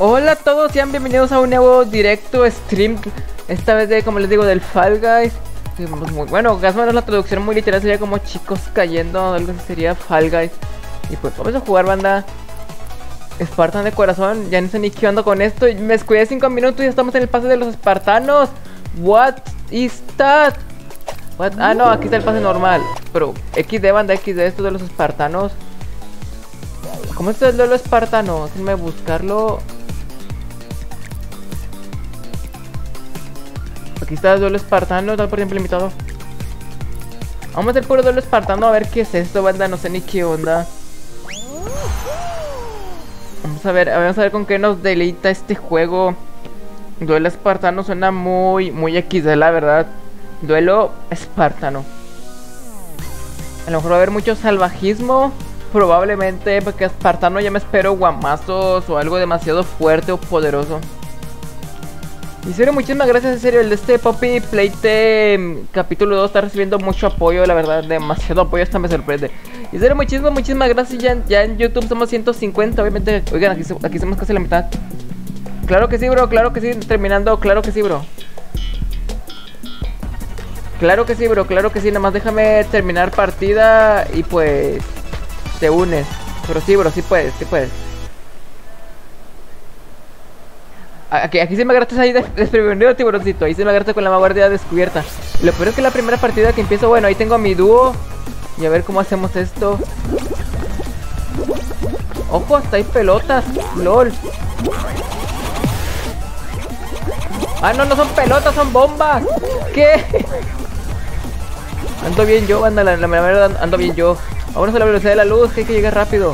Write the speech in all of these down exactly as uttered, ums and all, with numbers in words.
Hola a todos, sean bienvenidos a un nuevo directo stream. Esta vez de, como les digo, del Fall Guys. Muy, bueno, más o menos la traducción muy literal sería como chicos cayendo, algo así sería Fall Guys. Y pues vamos a jugar, banda. Espartan de corazón, ya no sé ni qué ando con esto. Me descuidé cinco minutos y ya estamos en el pase de los espartanos. What is that? What? Ah, no, aquí está el pase normal. Pero equis de, banda, equis de esto de los espartanos. ¿Cómo es el duelo espartano? Déjenme buscarlo. Aquí está el duelo espartano, tal por ejemplo limitado. Vamos a hacer puro duelo espartano a ver qué es esto, banda, no sé ni qué onda. Vamos a ver, vamos a ver con qué nos deleita este juego. Duelo espartano suena muy, muy equis de, la verdad. Duelo espartano. A lo mejor va a haber mucho salvajismo. Probablemente, porque espartano ya me espero guamazos o algo demasiado fuerte o poderoso. Y serio, muchísimas gracias, en serio, el de este Poppy Playtime capítulo dos está recibiendo mucho apoyo, la verdad, demasiado apoyo, hasta me sorprende. Y serio, muchísimas, muchísimas gracias, ya, ya en YouTube somos ciento cincuenta, obviamente, oigan, aquí, aquí somos casi la mitad. Claro que sí, bro, claro que sí, terminando, claro que sí, bro. Claro que sí, bro, claro que sí, nada más déjame terminar partida y pues te unes. Pero sí, bro, sí puedes, sí puedes. Aquí, aquí se me agarraste ahí desprevenido, tiburoncito. Ahí se me agarraste con la guardia descubierta. Y lo peor es que la primera partida que empiezo, bueno, ahí tengo a mi dúo. Y a ver cómo hacemos esto. Ojo, hasta hay pelotas. LOL. Ah, no, no son pelotas, son bombas. ¿Qué? Ando bien yo, anda, la, la verdad ando bien yo. Vámonos a la velocidad de la luz, que hay que llegar rápido.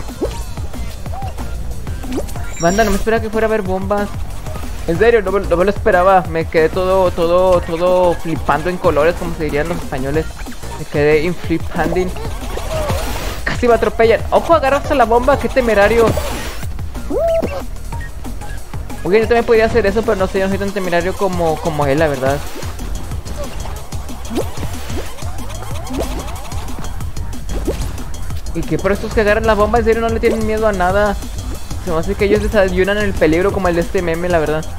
Banda, no me esperaba que fuera a haber bombas. En serio, no, no me lo esperaba. Me quedé todo, todo, todo flipando en colores, como se dirían los españoles. Me quedé in flipanding. Casi me atropellan. Ojo, agarraste la bomba, qué temerario. Oye, yo también podía hacer eso, pero no sé, yo no soy tan temerario como, como él, la verdad. Y que por estos que agarran la bomba, en serio, no le tienen miedo a nada. Se me hace que ellos desayunan el peligro como el de este meme, la verdad.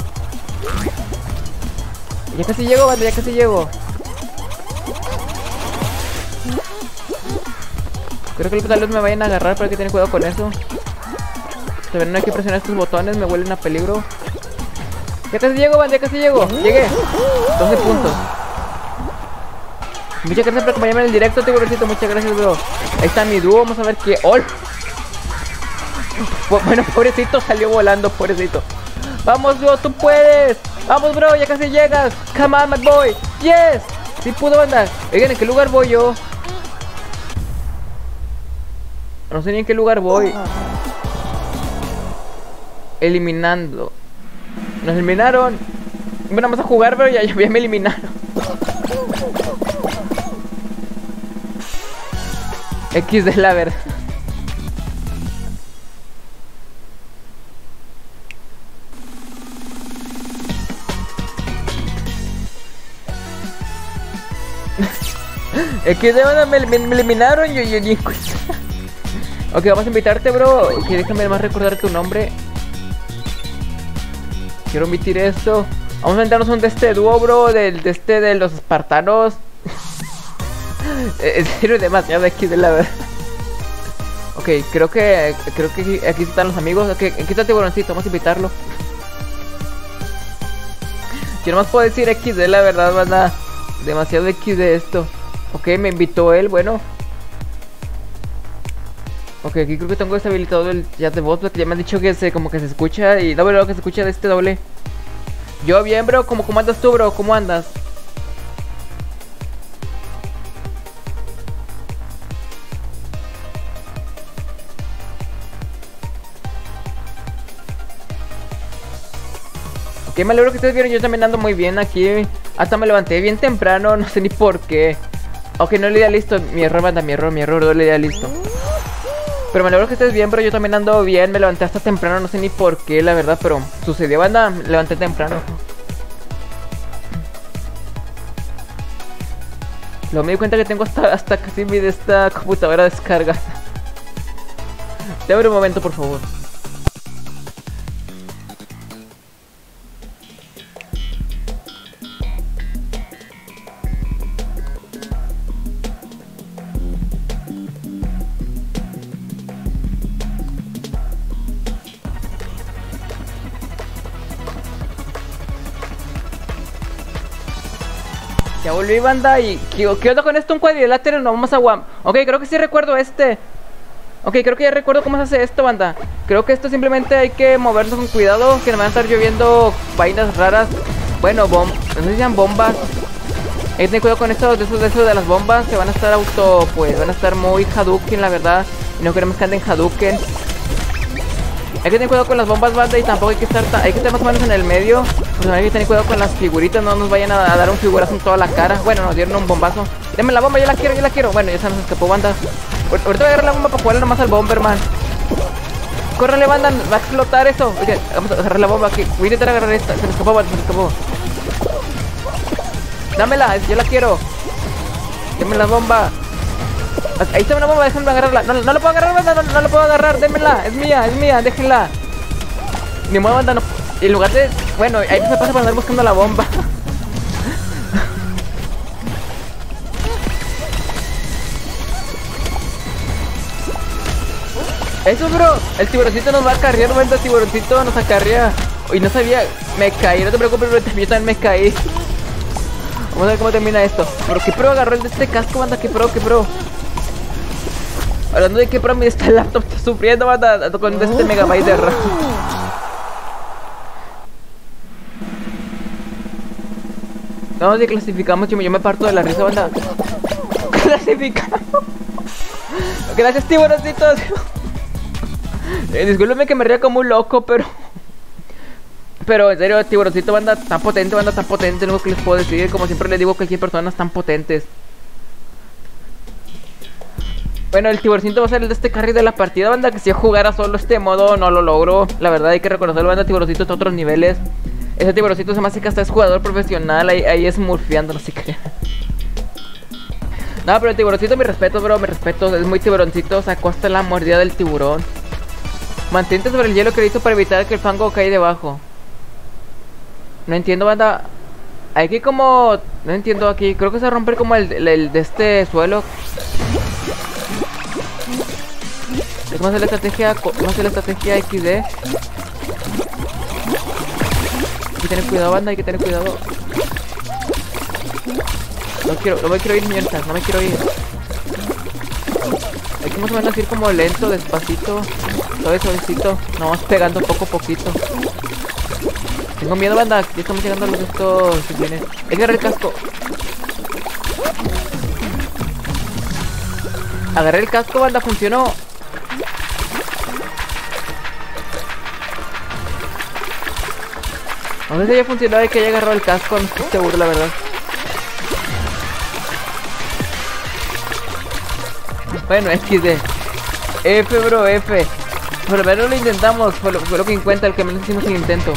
Ya casi llego, banda, ya casi llego. Creo que tal vez me vayan a agarrar, pero hay que tener cuidado con eso. También no hay que presionar estos botones, me huelen a peligro. Ya casi llego, banda, ya casi llego. Llegué. doce puntos. Muchas gracias por acompañarme en el directo, tiburoncito. Muchas gracias, bro. Ahí está mi dúo, vamos a ver qué... ¡Oh! Bueno, pobrecito, salió volando, pobrecito. Vamos, bro, tú puedes. Vamos, bro, ya casi llegas. Come on, my boy. Yes. Sí pudo, andar. Oigan, ¿en qué lugar voy yo? No sé ni en qué lugar voy. Eliminando. Nos eliminaron. Bueno, vamos a jugar, pero ya, ya me eliminaron. equis de, la verdad. equis de, me, me, me eliminaron. Yo, yo, yo. Ok, vamos a invitarte, bro. Ok, déjame más recordar tu nombre. Quiero omitir esto. Vamos a inventarnos un de este dúo, bro. Del de este de los espartanos. En serio, demasiado equis de, la verdad. Ok, creo que creo que aquí están los amigos. Ok, aquí está el tiburoncito, vamos a invitarlo. Yo nomás puedo decir equis de, la verdad, banda. Demasiado equis de esto. Ok, me invitó él, bueno. Ok, aquí creo que tengo deshabilitado el chat de voz, porque ya me han dicho que se como que se escucha. Y doble lo que se escucha de este doble. Yo bien, bro, ¿cómo, cómo andas tú, bro? ¿Cómo andas? Ok, me alegro que ustedes vieron, yo también ando muy bien aquí. Hasta me levanté bien temprano, no sé ni por qué. Ok, no le di listo, mi error, banda, mi error, mi error, no le di listo. Pero me alegro que estés bien, pero yo también ando bien. Me levanté hasta temprano, no sé ni por qué, la verdad, pero sucedió, banda, me levanté temprano. Luego me di cuenta que tengo hasta, hasta casi mi de esta computadora descargada. Dame un momento, por favor. Ya volví, banda. ¿Y qué, qué onda con esto? Un cuadrilátero, no vamos a guam. Ok, creo que sí recuerdo este. Ok, creo que ya recuerdo cómo se hace esto, banda. Creo que esto simplemente hay que movernos con cuidado, que nos van a estar lloviendo vainas raras. Bueno, bom no sé si sean bombas. Hay que tener cuidado con esto, de esos, de esos de las bombas. Que van a estar auto, pues van a estar muy Hadouken, la verdad. Y no queremos que anden Hadouken. Hay que tener cuidado con las bombas, banda. Y tampoco hay que estar, hay que estar más o menos en el medio. Pues hay que tener cuidado con las figuritas. No nos vayan a, a dar un figurazo en toda la cara. Bueno, nos dieron un bombazo. Denme la bomba, yo la quiero, yo la quiero. Bueno, ya se nos escapó, banda. Ahorita voy a agarrar la bomba para jugarle nomás al Bomberman. Córrele, banda, va a explotar eso. Oye, vamos a agarrar la bomba aquí. Voy a intentar agarrar esta. Se me escapó, banda, se me escapó. Dámela, yo la quiero. Denme la bomba. Ahí está una bomba, déjenme agarrarla. No, no la puedo agarrar, banda, no, no la puedo agarrar. Démela, es mía, es mía, déjenla. Ni modo, banda, no. En lugar de... Bueno, ahí se pasa para andar buscando la bomba. Eso, bro, el tiburoncito nos va a acarrear, banda, el tiburoncito nos acarrea. Y no sabía, me caí, no te preocupes, bro, yo también me caí. Vamos a ver cómo termina esto. Pero qué pro agarró el de este casco, banda, qué pro, qué pro. Hablando de qué pro, mira, esta laptop está sufriendo, banda, con este megabyte de RAM. Vamos, si clasificamos, chimo, yo me parto de la risa, banda. Clasificamos. Gracias, tiburoncitos. Eh, discúlpeme que me ría como un loco, pero... Pero en serio, tiburoncito, banda, tan potente, banda, tan potente. Lo que les puedo decir, como siempre les digo, cualquier persona tan potentes. Bueno, el tiburoncito va a ser el de este carry de la partida, banda. Que si yo jugara solo este modo no lo logro. La verdad hay que reconocerlo, banda, tiburoncito está a otros niveles. Ese tiburoncito se me hace que hasta es jugador profesional. Ahí, ahí es murfiando, no sé qué. No, pero el tiburoncito, mi respeto, bro, mi respeto. Es muy tiburoncito, sacó hasta la mordida del tiburón. Mantente sobre el hielo que hizo para evitar que el fango caiga debajo. No entiendo, banda. Aquí como... No entiendo aquí. Creo que se rompe como el, el, el de este suelo. Es más de la estrategia... Más de la estrategia equis de. Hay que tener cuidado, banda. Hay que tener cuidado. No quiero... No me quiero ir, mierdas. No me quiero ir. Hay que más o menos ir como lento, despacito. Suave, suavecito. Nomás pegando poco a poquito. Tengo miedo, banda. Ya estamos llegando a los de estos. Si vienen. Hay que agarrar el casco. Agarré el casco, banda. Funcionó. No sé si haya funcionado y que haya agarrado el casco. No estoy seguro, la verdad. Bueno, equis de. F, bro, F. Por lo menos lo intentamos. Fue lo, fue lo que encuentra, el que menos hicimos el intento.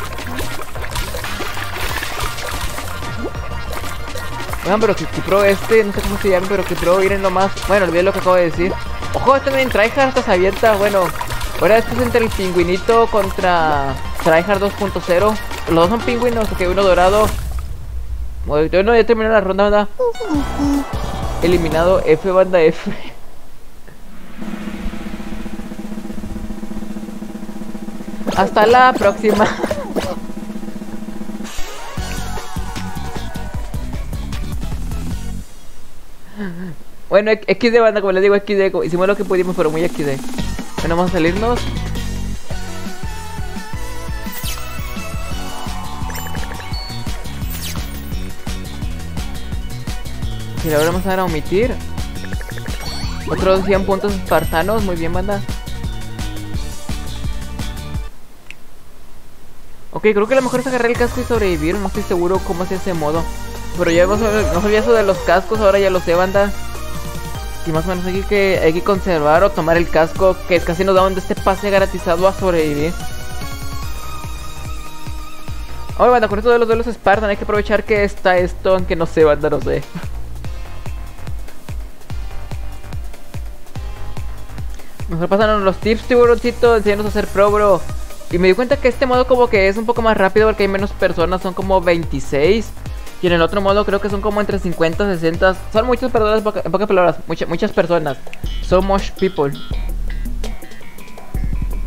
Oigan, pero que, que pro este, no sé cómo se llama, pero que pro, miren nomás. Bueno, olvidé lo que acabo de decir. Ojo, este también Tryhard hasta se avienta. Bueno, ahora esto es entre el pingüinito contra Tryhard dos punto cero. Los dos son pingüinos, ok, uno dorado. Bueno, ya terminó la ronda, banda. Eliminado, F, banda, F. Hasta la próxima. Bueno, equis de, banda, como les digo, equis de. Hicimos lo que pudimos, pero muy equis de. Bueno, vamos a salirnos. Y ahora vamos a dar a omitir. Otros cien puntos espartanos, muy bien, banda. Ok, creo que lo mejor es agarrar el casco y sobrevivir. No estoy seguro cómo es ese modo. Pero ya no sabía eso de los cascos, ahora ya lo sé, banda. Y más o menos hay que, hay que conservar o tomar el casco, que casi nos da de este pase garantizado a sobrevivir. Oye, banda, con esto de los duelos Spartan hay que aprovechar que está esto, aunque no sé, banda, no sé. Mejor pasan los tips, tiburoncito, enséñanos a hacer pro, bro. Y me di cuenta que este modo como que es un poco más rápido porque hay menos personas, son como veintiséis. Y en el otro modo creo que son como entre cincuenta, sesenta. Son muchas personas, en pocas palabras, muchas, muchas personas. So much people.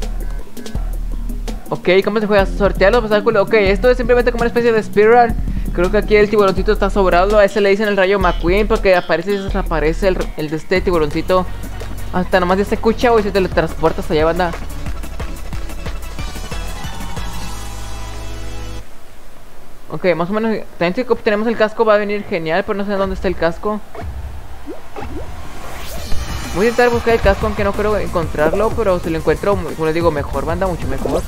Ok, ¿cómo se juega? Sortear los obstáculos. Ok, esto es simplemente como una especie de speedrun. Creo que aquí el tiburoncito está sobrado. A ese le dicen el rayo McQueen porque aparece y desaparece el, el de este tiburoncito. Hasta nomás ya se escucha o se teletransporta hasta allá, banda. Ok, más o menos. También si obtenemos el casco va a venir genial, pero no sé dónde está el casco. Voy a intentar buscar el casco, aunque no creo encontrarlo, pero si lo encuentro, como les digo, mejor, banda, mucho mejor.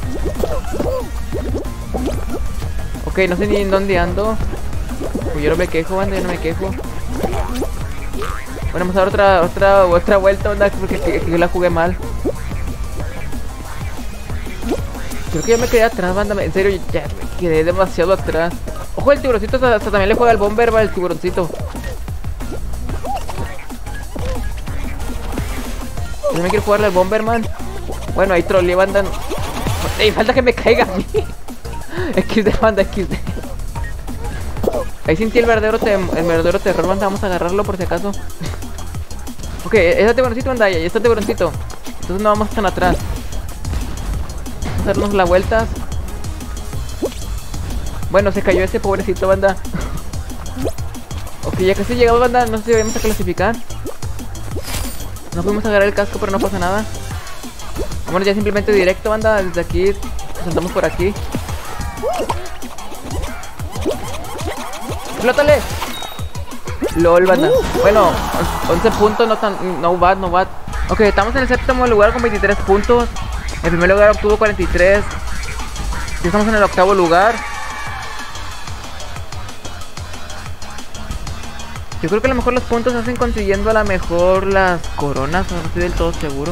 Ok, no sé ni en dónde ando. Pues yo no me quejo, banda, yo no me quejo. Bueno, vamos a dar otra, otra, otra vuelta, banda, porque aquí yo la jugué mal. Creo que ya me quedé atrás, banda, en serio, ya me quedé demasiado atrás. Ojo, el tiburoncito hasta, hasta también le juega al bomber, va, el tiburoncito. Yo me quiero jugarle al Bomberman. Bueno, ahí troleé, banda. Ey, falta que me caiga a mí. equis de, banda, equis de. Ahí sentí el verdadero, te el verdadero terror, banda. Vamos a agarrarlo por si acaso. Ok, está tiburoncito, banda. Ya está tiburoncito. Entonces no vamos tan atrás. Vamos a darnos la vuelta. Bueno, se cayó ese pobrecito, banda. Ok, ya casi llegamos, banda. No sé si vamos a clasificar. No pudimos agarrar el casco, pero no pasa nada. Vámonos ya simplemente directo, banda. Desde aquí, nos saltamos por aquí. ¡Explótale! LOL, banda. Bueno, once puntos, no tan... No bad, no bad. Ok, estamos en el séptimo lugar con veintitrés puntos. El primer lugar obtuvo cuarenta y tres. Ya estamos en el octavo lugar. Yo creo que a lo mejor los puntos se hacen consiguiendo a lo mejor las coronas, no estoy del todo seguro.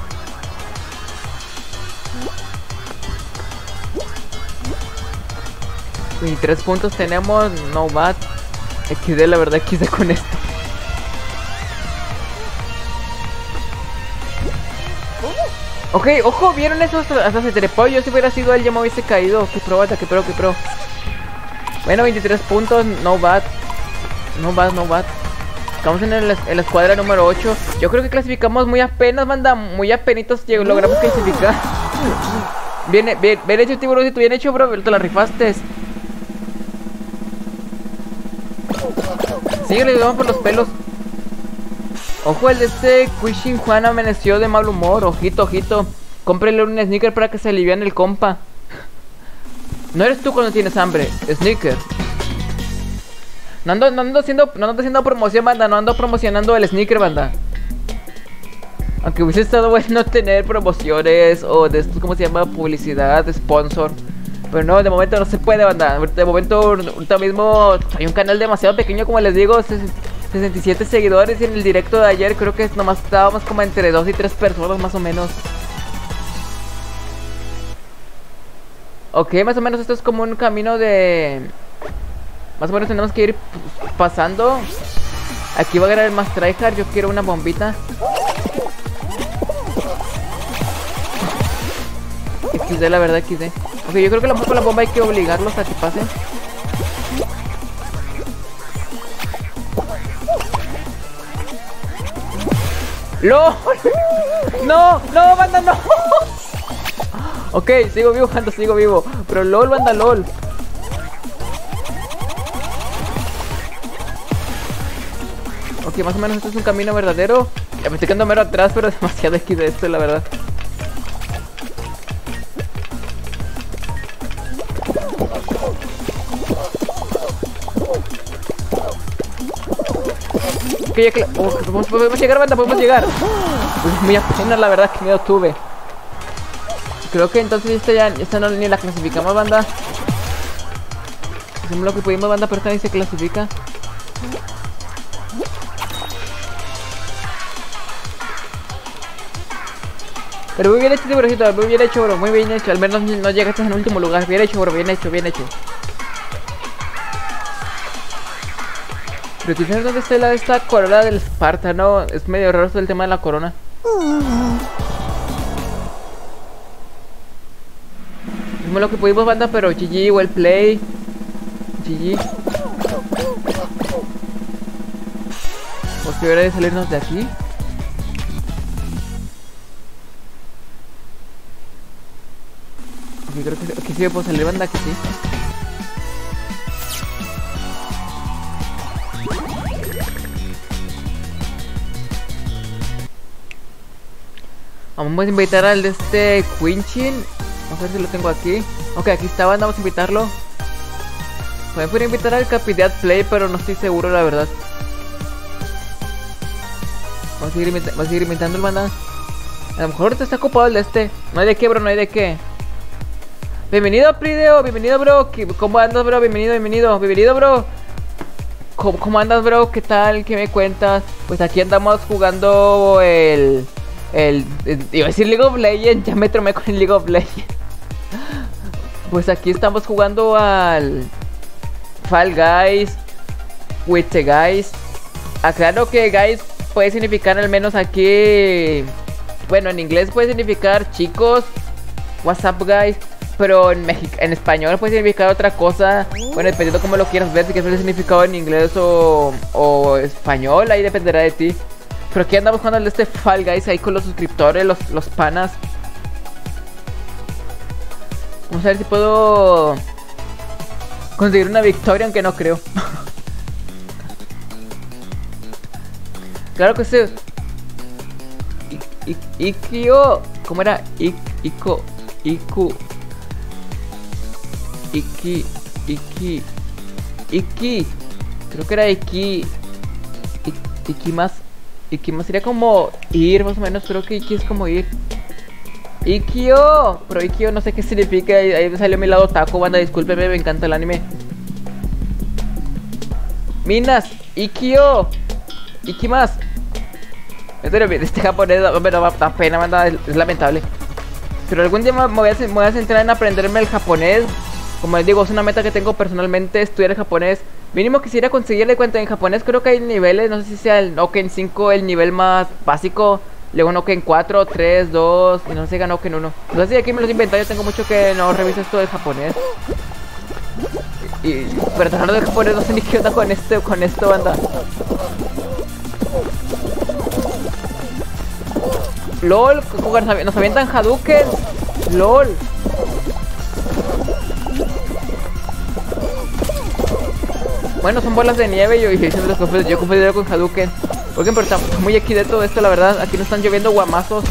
veintitrés puntos tenemos, no bad. equis de, la verdad, equis de con esto. Ok, ojo, ¿vieron eso? Hasta, hasta se trepó. Yo si hubiera sido él ya me hubiese caído. Qué pro, bata, qué pro, qué pro. Bueno, veintitrés puntos, no bad. No bad, no bad. Estamos en, el, en la escuadra número ocho. Yo creo que clasificamos muy apenas, banda. Muy apenitos logramos clasificar. Bien, bien, bien hecho, tiburoncito. Bien hecho, bro. Te la rifaste. Sí, le vamos por los pelos. Ojo, el de este Quishin Juan amaneció de mal humor. Ojito, ojito. Cómprele un sneaker para que se aliviane el compa. No eres tú cuando tienes hambre. Sneaker. No ando, no ando haciendo, no ando haciendo promoción, banda. No ando promocionando el sneaker, banda. Aunque hubiese estado bueno tener promociones o de estos, ¿cómo se llama? Publicidad, sponsor. Pero no, de momento no se puede, banda. De momento, ahorita mismo hay un canal demasiado pequeño, como les digo, sesenta y siete seguidores. Y en el directo de ayer creo que nomás estábamos como entre dos y tres personas, más o menos. Ok, más o menos esto es como un camino de... Más o menos tenemos que ir pasando. Aquí va a ganar el más tryhard. Yo quiero una bombita. equis de, la verdad, equis de. Ok, yo creo que a lo mejor con la bomba hay que obligarlos a que pasen. ¡LOL! ¡No! ¡No, banda, no! Ok, sigo vivo, banda, sigo vivo. Pero LOL, banda, LOL. Ok, más o menos esto es un camino verdadero. Ya me estoy quedando mero atrás, pero demasiado equis de esto, la verdad. Ok, ya que... Oh, podemos, podemos llegar, banda, podemos llegar. Uy, muy apenas, la verdad, que miedo tuve. Creo que entonces esta ya esta no ni la clasificamos, banda. Hicimos lo que pudimos, banda, pero esta ni se clasifica. Pero muy bien hecho, tiburoncito, muy bien hecho, bro, muy bien hecho. Al menos no llegaste en el último lugar. Bien hecho, bro, bien hecho, bien hecho. Pero quizás dónde está la, esta corona del Esparta, ¿no? Es medio raro el tema de la corona. Hicimos lo que pudimos, banda, pero G G, well play. G G. Pues que hora de salirnos de aquí. Ok, creo que aquí sí me puedo salir, banda, que sí. Vamos a invitar al de este Quinchin. Vamos a ver si lo tengo aquí. Ok, aquí está, banda, vamos a invitarlo. Pueden poder invitar al Capidead Play, pero no estoy seguro, la verdad. Vamos a seguir, invita vamos a seguir invitando el banda. A lo mejor ahorita está ocupado el de este. No hay de qué, bro, no hay de qué. Bienvenido, Prideo, bienvenido, bro. ¿Cómo andas, bro? Bienvenido, bienvenido, bienvenido, bro. ¿Cómo, ¿Cómo andas, bro? ¿Qué tal? ¿Qué me cuentas? Pues aquí andamos jugando el... El... el iba a decir League of Legends, ya me tromé con el League of Legends. Pues aquí estamos jugando al... Fall Guys with the Guys. Aclaro que Guys puede significar, al menos aquí... Bueno, en inglés puede significar chicos. What's up, guys? Pero en, Mexic en español puede significar otra cosa. Bueno, dependiendo cómo lo quieras ver, si quieres ver el significado en inglés o, o español, ahí dependerá de ti. Pero aquí andamos jugando este Fall Guys ahí con los suscriptores, los, los panas. Vamos a ver si puedo conseguir una victoria, aunque no creo. Claro que sí. Ikio, ¿cómo era? Ik, Iko, Iku, Iki, Iki, Iki, creo que era Iki, I, Iki más, Iki más sería como ir, más o menos. Creo que Iki es como ir. Ikio, pero Ikio no sé qué significa. Ahí, ahí salió mi lado taco, banda, discúlpeme, me encanta el anime. Minas, Ikio, Iki más. Este japonés me da, da pena, banda, es, es lamentable. Pero algún día me voy, a, me voy a centrar en aprenderme el japonés. Como les digo, es una meta que tengo personalmente, estudiar el japonés. Mínimo quisiera conseguirle cuenta en japonés. Creo que hay niveles, no sé si sea el Noken cinco el nivel más básico. Luego Noken cuatro, tres, dos y no sé si gana Noken uno. No sé si aquí me los inventé, yo tengo mucho que no reviso esto del japonés. Y, pero tratando del japonés no sé ni qué onda con este, con esto, banda. LOL, nos avientan Hadouken. LOL. Bueno, son bolas de nieve. Yo, yo, yo, yo confundí con Hadouken. Oigan, pero está muy aquí de todo esto, la verdad. Aquí no están lloviendo guamazos.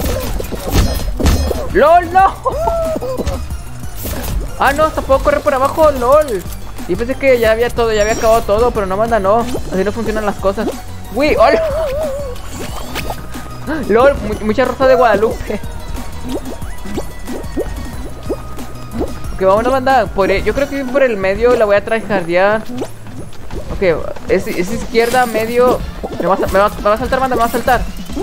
LOL, no. Ah, no, hasta puedo correr por abajo. LOL. Yo pensé que ya había todo, ya había acabado todo. Pero no, manda, no. Así no funcionan las cosas. Uy, hola. LOL, mucha rosa de Guadalupe. Ok, vamos a banda. Por el, yo creo que por el medio la voy a tryhardear. Ok, es, es izquierda, medio. Me va, a, me, va, me va a saltar, banda, me va a saltar.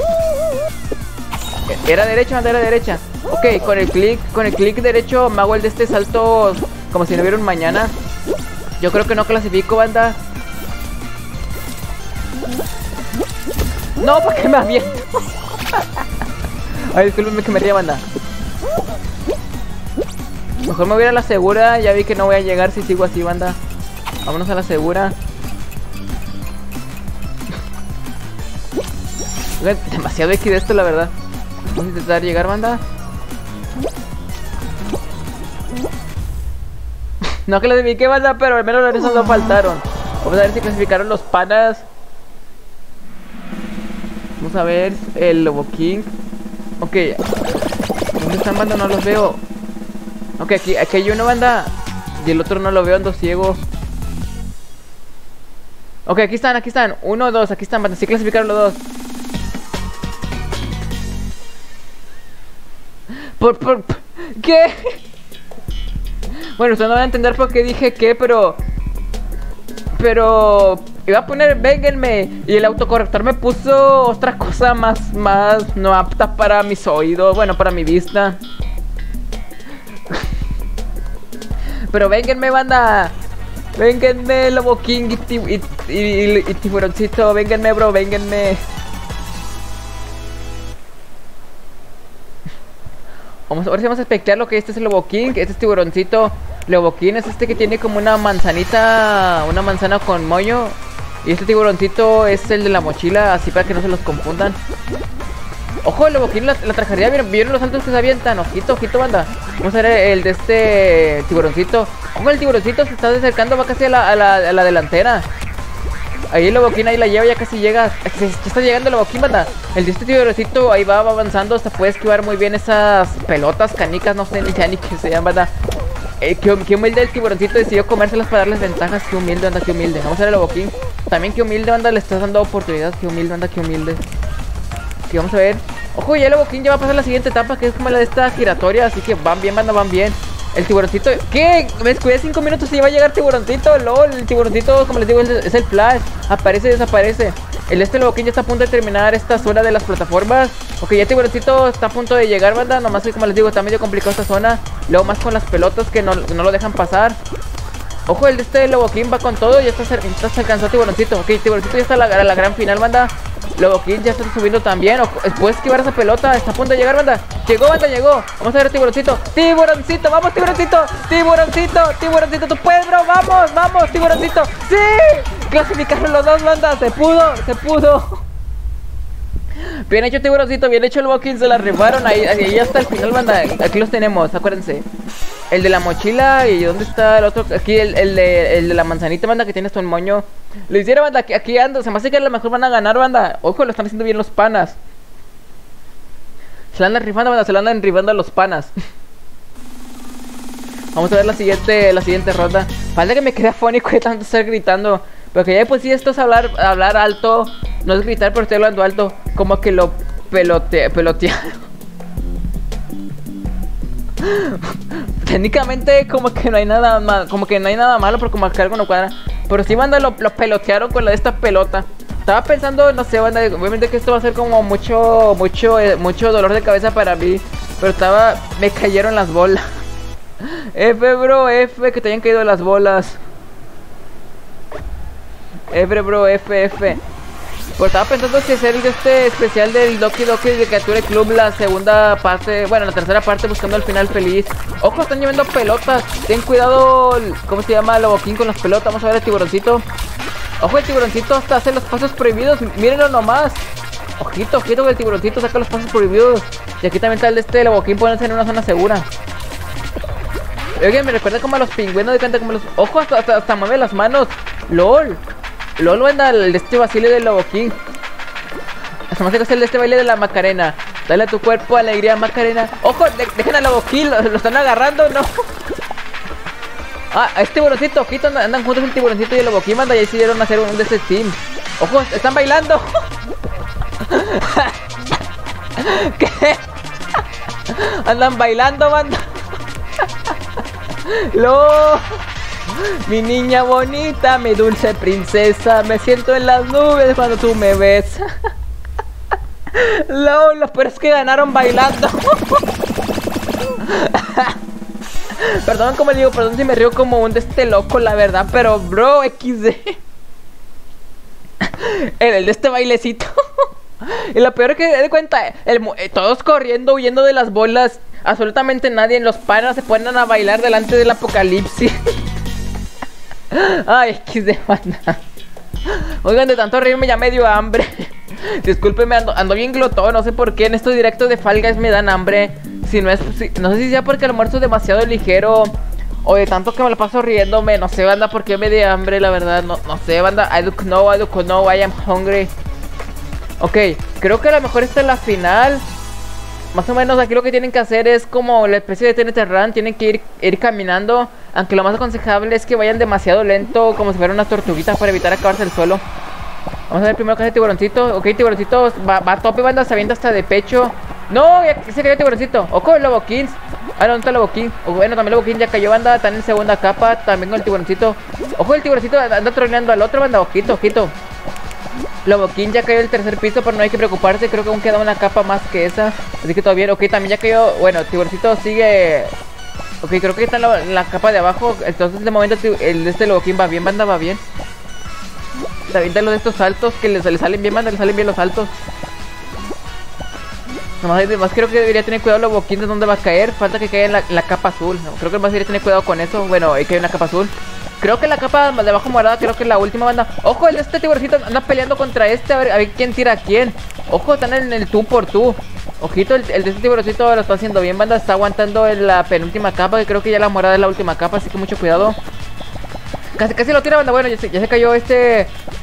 Era derecha, banda, era derecha. Ok, con el clic, con el clic derecho me hago el de este salto como si no hubiera un mañana. Yo creo que no clasifico, banda. No, ¿para qué me aviento? Ay, discúlpenme que me ría, banda. Mejor me voy a ir a la segura. Ya vi que no voy a llegar si sigo así, banda. Vámonos a la segura. Demasiado X de esto, la verdad. Vamos a intentar llegar, banda. No clasifiqué, banda, pero al menos las risas no faltaron. Vamos a ver si clasificaron los panas. Vamos a ver el Lobo King. Ok. ¿Dónde están, banda? No los veo. Ok, aquí, aquí hay uno, banda. Y el otro no lo veo, ando ciego. Ok, aquí están, aquí están. Uno, dos, aquí están, banda. Sí clasificaron los dos. Por, por, por ¿qué? Bueno, ustedes no van a entender por qué dije qué, pero... Pero... Iba a poner vénganme y el autocorrector me puso otra cosa más, más no apta para mis oídos, bueno, para mi vista. Pero vénganme, banda. Vénganme, Lobo King y, ti y, y, y, y tiburoncito. Vénganme, bro, vénganme. Vamos a ver si vamos a espectar lo que este es el Lobo King. Este es tiburoncito. Lobo King es este que tiene como una manzanita, una manzana con moño. Y este tiburoncito es el de la mochila, así para que no se los confundan. Ojo, el Lobo King, la, la trajería. ¿Vieron, ¿Vieron los saltos que se avientan? Ojito, ojito, banda. Vamos a ver el de este tiburoncito. Ojo, el tiburoncito se está acercando, va casi a la, a la, a la delantera. Ahí el Loboquín, ahí la lleva, ya casi llega. Ya está llegando el Loboquín, banda. El de este tiburoncito ahí va, va avanzando. Se puede esquivar muy bien esas pelotas canicas. No sé ni ya ni qué se llaman, banda. Eh, qué, qué humilde el tiburoncito decidió comérselas para darles ventajas. Qué humilde, anda, qué humilde. Vamos a ver el Loboquín. También qué humilde, anda, le estás dando oportunidad. Qué humilde, anda, qué humilde. Aquí vamos a ver. Ojo, ya el Loboquín ya va a pasar la siguiente etapa, que es como la de esta giratoria. Así que van bien, banda, van bien. El tiburoncito, ¿qué? Me descuidé cinco minutos y va a llegar tiburoncito, lol. El tiburoncito, como les digo, es, es el flash. Aparece y desaparece. El este Loboquín ya está a punto de terminar esta zona de las plataformas. Ok, ya el tiburoncito está a punto de llegar, banda. Nomás que, como les digo, está medio complicado esta zona. Luego más con las pelotas que no, no lo dejan pasar. Ojo, el de este Loboquín va con todo. Ya está, está se alcanzó tiburoncito. Ok, tiburoncito ya está a la, a la gran final, banda. Loboquín ya está subiendo también. Ojo, puede esquivar esa pelota. Está a punto de llegar, banda. Llegó, banda, llegó. Vamos a ver a tiburoncito. Tiburoncito, vamos, tiburoncito. Tiburoncito, tiburoncito. Tú puedes, bro. Vamos, vamos, tiburoncito. ¡Sí! Clasificaron los dos, banda. Se pudo, se pudo. Bien hecho, tiburoncito. Bien hecho el Loboquín. Se la rifaron. Ahí, ahí hasta el final, banda. Aquí los tenemos, acuérdense. El de la mochila. ¿Y dónde está el otro? Aquí el, el, de, el de la manzanita, banda, que tiene hasta un moño. Lo hicieron, banda, aquí, aquí ando. Se me hace que a lo mejor van a ganar, banda. Ojo, lo están haciendo bien los panas. Se la andan rifando, banda, se la andan rifando a los panas. Vamos a ver la siguiente, la siguiente ronda. Falta que me quede afónico de tanto estar gritando. Porque ya pues sí, esto es hablar, hablar alto. No es gritar, pero estoy hablando alto. Como que lo pelote, pelotearon. Técnicamente como que no hay nada mal, como que no hay nada malo, pero como que algo no cuadra. Pero sí, banda, lo, lo pelotearon con la de esta pelota. Estaba pensando, no sé, banda, obviamente que esto va a ser como mucho, mucho, eh, mucho dolor de cabeza para mí. Pero estaba, me cayeron las bolas. F, bro, F, que te hayan caído las bolas. F, bro, F, F. Pues estaba pensando si hacer de este especial del Doki Doki de Creature Club, la segunda parte, bueno, la tercera parte, buscando el final feliz. Ojo, están llevando pelotas. Ten cuidado, ¿cómo se llama? Loboquín con las pelotas. Vamos a ver el tiburoncito. Ojo, el tiburoncito hasta hace los pasos prohibidos. Mírenlo nomás. Ojito, ojito que el tiburoncito saca los pasos prohibidos. Y aquí también está el de este Loboquín, ponerse en una zona segura. Oigan, me recuerda como a los pingüinos de canta como los... Ojo, hasta, hasta, hasta mueve las manos. LOL. LOL, anda el de este Basile del Loboquín. Hasta más que es el de este baile de la Macarena. Dale a tu cuerpo alegría, Macarena. Ojo, de, dejen al Loboquín, lo, lo están agarrando, no. Ah, este tiburoncito, ojito, andan, andan juntos el tiburoncito y el Loboquín, manda, y ahí decidieron hacer un de ese team. Ojo, están bailando. ¿Qué? Andan bailando, banda. Lo, mi niña bonita, mi dulce princesa, me siento en las nubes cuando tú me ves. Lo, lo peor es que ganaron bailando. Perdón, como digo, perdón si me río como un de este loco, la verdad, pero bro, equis de. El, el de este bailecito. Y lo peor es que, de cuenta, el, eh, todos corriendo, huyendo de las bolas. Absolutamente nadie, en los panas se ponen a bailar delante del apocalipsis. Ay, equis de banda. Oigan, de tanto reírme ya me dio hambre. Discúlpeme, ando, ando bien glotón. No sé por qué en estos directos de Fall Guys me dan hambre. Si no es, si, no sé si sea porque el almuerzo es demasiado ligero, o de tanto que me lo paso riéndome. No sé, banda, por qué me dio hambre, la verdad. No, no sé, banda. I don't know, I don't know, I am hungry. Ok, creo que a lo mejor esta es la final. Más o menos aquí lo que tienen que hacer es como la especie de T N T Run. Tienen que ir, ir caminando. Aunque lo más aconsejable es que vayan demasiado lento, como si fueran unas tortuguitas, para evitar acabarse el suelo. Vamos a ver primero qué hace tiburoncito. Ok, tiburoncito va, va a tope, banda, se avienta hasta de pecho. No, ya se cayó tiburoncito. Ojo, el Loboquín. Ah, no, no está el Loboquín. Bueno, también el Loboquín ya cayó, banda. Está en segunda capa, también con el tiburoncito. Ojo, el tiburoncito anda troneando al otro, banda. Ojito, ojito. Loboquín ya cayó el tercer piso, pero no hay que preocuparse. Creo que aún queda una capa más que esa, así que todo bien. Ok, también ya cayó. Bueno, tiburoncito sigue. Ok, creo que está en la, en la capa de abajo. Entonces de momento el de este Loboquín va bien, banda, va bien. Se avienta los de estos saltos que le, le salen bien, banda, le salen bien los saltos. Nomás, además creo que debería tener cuidado Loboquín de dónde va a caer. Falta que caiga en la, en la capa azul, no, creo que más debería tener cuidado con eso. Bueno, ahí cae en la capa azul. Creo que la capa de abajo morada, creo que es la última, banda. Ojo, el de este tiburoncito anda peleando contra este. A ver, a ver quién tira a quién. Ojo, están en el tú por tú. Ojito, el, el de este tiburoncito lo está haciendo bien, banda. Está aguantando en la penúltima capa, que creo que ya la morada es la última capa, así que mucho cuidado. Casi, casi lo tira, banda. Bueno, ya se, ya se cayó este.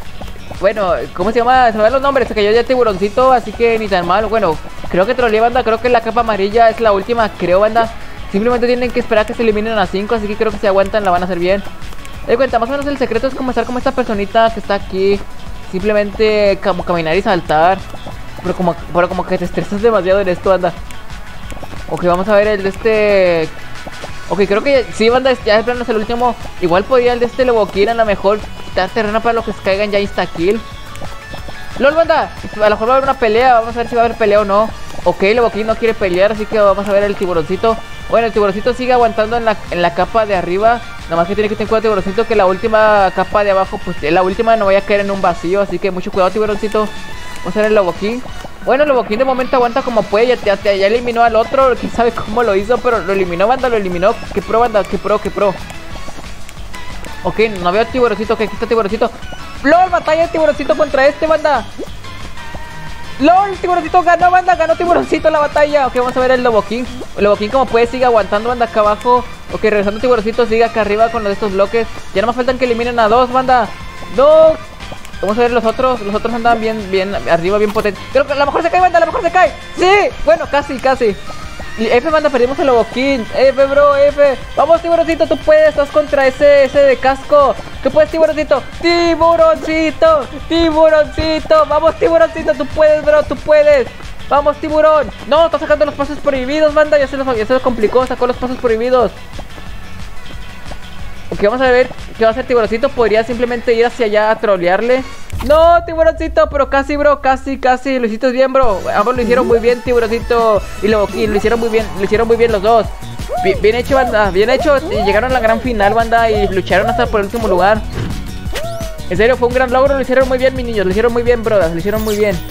Bueno, ¿cómo se llama? Se me van los nombres, se cayó ya el tiburoncito, así que ni tan mal. Bueno, creo que troleé, banda, creo que la capa amarilla es la última, creo, banda. Simplemente tienen que esperar que se eliminen a cinco, así que creo que si aguantan la van a hacer bien. De cuenta, más o menos el secreto es como estar como esta personita que está aquí. Simplemente como caminar y saltar. Pero como, pero como que te estresas demasiado en esto, banda. Ok, vamos a ver el de este... Ok, creo que sí, banda, ya de plano es el último. Igual podría el de este Lobokin a lo mejor quitar terreno para los que se caigan ya insta kill. LOL, banda, a lo mejor va a haber una pelea. Vamos a ver si va a haber pelea o no. Ok, Lobokin no quiere pelear, así que vamos a ver el tiburoncito. Bueno, el tiburoncito sigue aguantando en la, en la capa de arriba. Nada más que tiene que tener cuidado, tiburoncito, que la última capa de abajo, pues la última no vaya a caer en un vacío. Así que mucho cuidado, tiburoncito. Vamos a ver el Lobokin. Bueno, el Lobokin de momento aguanta como puede. Ya, ya, ya eliminó al otro. Quién sabe cómo lo hizo, pero lo eliminó, banda, lo eliminó. Qué pro, banda, qué pro, qué pro. Ok, no veo tiburoncito. Que aquí está tiburoncito. LOL, batalla el tiburoncito contra este, banda. LOL, tiburoncito ganó, banda. Ganó tiburoncito la batalla. Ok, vamos a ver el Lobokin. El Lobokin como puede sigue aguantando, banda, acá abajo. Ok, regresando tiburoncito, sigue acá arriba con los de estos bloques. Ya no más faltan que eliminen a dos, banda. Dos. Vamos a ver los otros. Los otros andan bien, bien arriba, bien potentes. Creo que a lo mejor se cae, banda, a lo mejor se cae. Sí, bueno, casi, casi. Y F, banda, perdimos el Lobokin. F, bro, F. Vamos, tiburoncito, tú puedes. Estás contra ese, ese de casco. Tú puedes, tiburoncito. Tiburoncito, tiburoncito. Vamos, tiburoncito, tú puedes, bro, tú puedes. Vamos, tiburón. No, está sacando los pasos prohibidos, banda. Ya se los, ya se los complicó, sacó los pasos prohibidos. Ok, vamos a ver qué va a hacer tiburoncito. Podría simplemente ir hacia allá a trolearle. No, tiburoncito, pero casi, bro, casi, casi. Lo hiciste bien, bro. Ambos lo hicieron muy bien, tiburoncito y Lobokin. Lo hicieron muy bien, lo hicieron muy bien los dos. Bien, bien hecho, banda, bien hecho. Llegaron a la gran final, banda, y lucharon hasta por el último lugar. En serio, fue un gran logro. Lo hicieron muy bien, mis niños. Lo hicieron muy bien, brodas. Lo hicieron muy bien.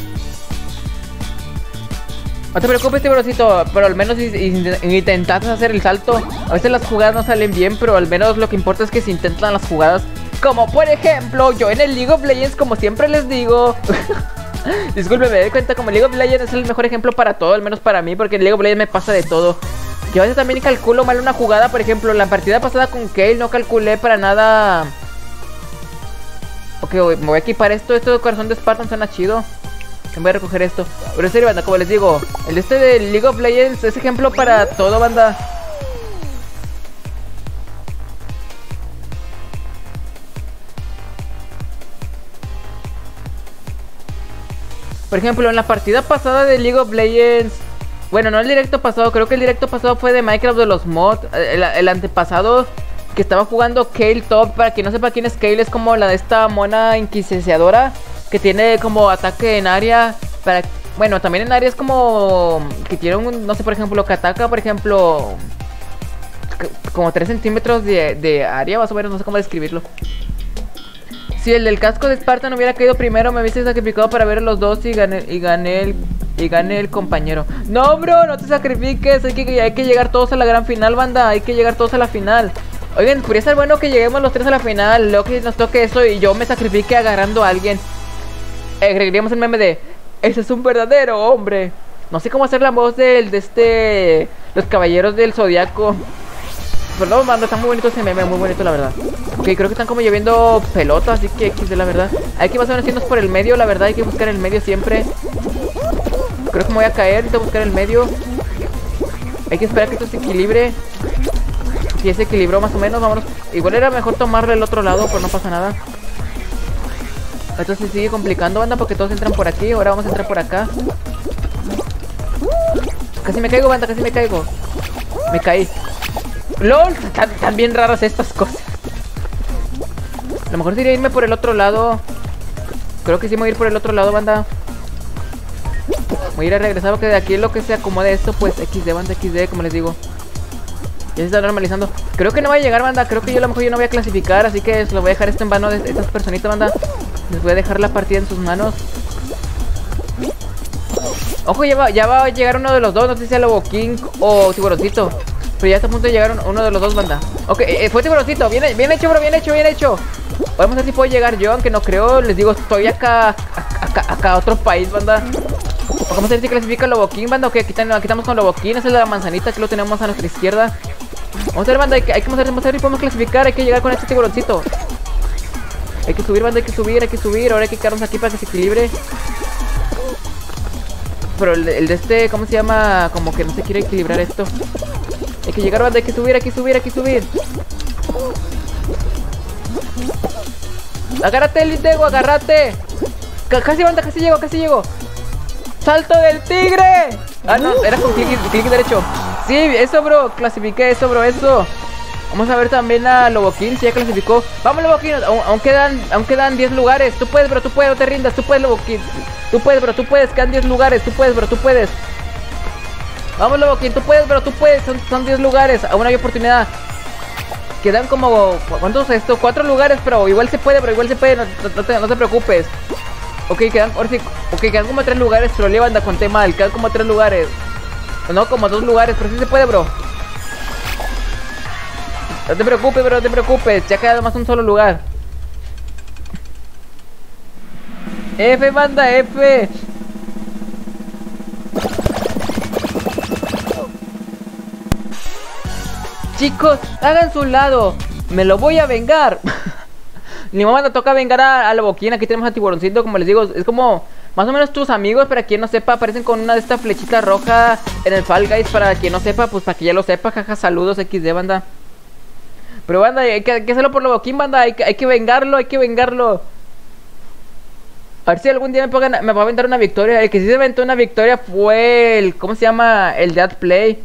No te preocupes, tiburoncito, pero al menos intentad hacer el salto. A veces las jugadas no salen bien, pero al menos lo que importa es que se intentan las jugadas. Como por ejemplo, yo en el League of Legends, como siempre les digo. Disculpe, me doy cuenta, como el League of Legends es el mejor ejemplo para todo, al menos para mí, porque en League of Legends me pasa de todo. Yo a veces también calculo mal una jugada. Por ejemplo, la partida pasada con Kayle no calculé para nada. Ok, me voy a equipar esto. Esto de corazón de Spartan suena chido. Voy a recoger esto. Pero en serio, banda, como les digo, el este de League of Legends es ejemplo para todo, banda. Por ejemplo, en la partida pasada de League of Legends, bueno, no el directo pasado, creo que el directo pasado fue de Minecraft de los mods. El, el antepasado que estaba jugando Kayle Top. Para quien no sepa quién es Kayle, es como la de esta mona inquisicionadora que tiene como ataque en área. Para, bueno, también en área es como que tiene un, no sé, por ejemplo, que ataca, por ejemplo, como tres centímetros de, de área, más o menos, no sé cómo describirlo. Si el del casco de Spartan hubiera caído primero, me hubiese sacrificado para ver a los dos y gané, y gané el, y gané el compañero. No, bro, no te sacrifiques, hay que, hay que llegar todos a la gran final, banda, hay que llegar todos a la final. Oigan, podría ser bueno que lleguemos los tres a la final, luego que nos toque eso y yo me sacrifique agarrando a alguien. Eh, agregaríamos el meme de ese es un verdadero hombre. No sé cómo hacer la voz del, de este, los caballeros del zodiaco. Pero no, mando, está muy bonito ese meme, muy bonito la verdad. Ok, creo que están como lloviendo pelotas, así que X de la verdad. Hay que más o menos irnos por el medio, la verdad, hay que buscar el medio siempre. Creo que me voy a caer, necesito buscar el medio. Hay que esperar que esto se equilibre. Si se equilibró más o menos, vámonos. Igual era mejor tomarle el otro lado, pero no pasa nada. Esto se sigue complicando, banda, porque todos entran por aquí. Ahora vamos a entrar por acá. Casi me caigo, banda, casi me caigo. Me caí. LOL, están, están bien raras estas cosas. A lo mejor sería irme por el otro lado. Creo que sí me voy a ir por el otro lado, banda. Voy a ir a regresar porque de aquí lo que se acomode esto, pues equis de, banda, equis de, como les digo. Ya se está normalizando. Creo que no va a llegar, banda. Creo que yo a lo mejor yo no voy a clasificar, así que se lo voy a dejar esto en vano de estas personitas, banda. Les voy a dejar la partida en sus manos. Ojo, ya va, ya va a llegar uno de los dos. No sé si sea Lobokin o Tiburoncito, pero ya está a punto de llegar uno de los dos, banda. Ok, eh, fue Tiburoncito. Bien, bien hecho, bro, bien hecho, bien hecho. Vamos a ver si puedo llegar yo, aunque no creo. Les digo, estoy acá, acá, acá a otro país, banda. Vamos a ver si clasifica Lobokin, banda. Ok, aquí, aquí estamos con Lobokin. Esa es la manzanita que lo tenemos a nuestra izquierda. Vamos a ver, banda, hay que, hay que, vamos a ver, vamos a ver si podemos clasificar. Hay que llegar con este Tiburoncito. Hay que subir, banda, hay que subir, hay que subir. Ahora hay que quedarnos aquí para que se equilibre. Pero el, el de este, ¿cómo se llama? Como que no se quiere equilibrar esto. Hay que llegar, banda, hay que subir, hay que subir, hay que subir. Agárrate, Lindego, agárrate. C casi, banda, casi llego, casi llego. ¡Salto del tigre! Ah, no, era con clic, clic derecho. Sí, eso, bro, clasifiqué eso, bro, eso. Vamos a ver también a Lobokin, si ya clasificó. Vamos, Lobokin, aún, aún quedan aún quedan diez lugares. Tú puedes, bro, tú puedes, no te rindas. Tú puedes, Lobokin. Tú puedes, bro, tú puedes, quedan diez lugares. Tú puedes, bro, tú puedes. Vamos, Lobokin, tú puedes, bro, tú puedes. Son, son diez lugares, aún hay oportunidad. Quedan como, ¿cuántos es esto? cuatro lugares, pero igual se puede, bro, igual se puede. No, no, te, no te preocupes. Ok, quedan, ahora sí, ok, quedan como tres lugares, pero le banda, conté mal. Quedan como tres lugares. No, como dos lugares, pero sí se puede, bro. No te preocupes, bro, no te preocupes. Ya queda más un solo lugar. F, banda, F. Chicos, hagan su lado. Me lo voy a vengar. Ni mamá, te toca vengar a, a Lobokin. Aquí tenemos a Tiburoncito, como les digo. Es como más o menos tus amigos. Para quien no sepa, aparecen con una de estas flechitas rojas en el Fall Guys. Para quien no sepa, pues para que ya lo sepa. Jaja, saludos equis de, banda. Pero, banda, hay que, hay que hacerlo por Lobokin, banda. Hay que, hay que vengarlo, hay que vengarlo. A ver si algún día me, pongan, me va a aventar una victoria. El que sí se aventó una victoria fue el... ¿Cómo se llama? El Dead Play.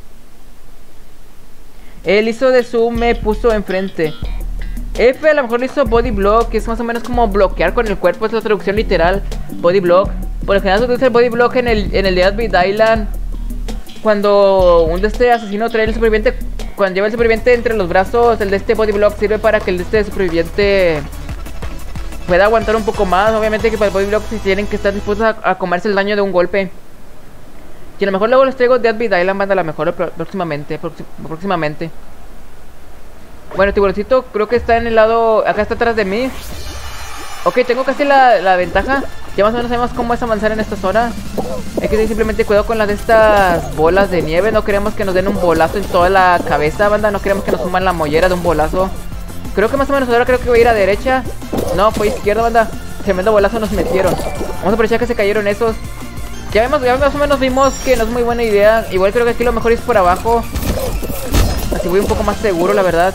Él hizo de zoom, me puso enfrente. F a lo mejor le hizo body block, que es más o menos como bloquear con el cuerpo. Es la traducción literal. Body block. Por lo general se utiliza el body block en el, en el Dead Island. Cuando un de este asesino trae el superviviente... Cuando lleva el superviviente entre los brazos, el de este body block sirve para que el de este superviviente pueda aguantar un poco más. Obviamente que para el body block si tienen que estar dispuestos a, a comerse el daño de un golpe. Y a lo mejor luego les traigo Dead Island, banda, a lo mejor próximamente, próximamente. Bueno, Tiburoncito creo que está en el lado... Acá está atrás de mí. Ok, tengo casi la, la ventaja. Ya más o menos sabemos cómo es avanzar en esta zona. Hay que tener simplemente cuidado con las de estas bolas de nieve. No queremos que nos den un bolazo en toda la cabeza, banda. No queremos que nos suman la mollera de un bolazo. Creo que más o menos ahora creo que voy a ir a derecha. No, fue izquierda, banda. Tremendo bolazo nos metieron. Vamos a aprovechar que se cayeron esos. Ya vemos, ya más o menos vimos que no es muy buena idea. Igual creo que aquí lo mejor es por abajo. Así voy un poco más seguro, la verdad.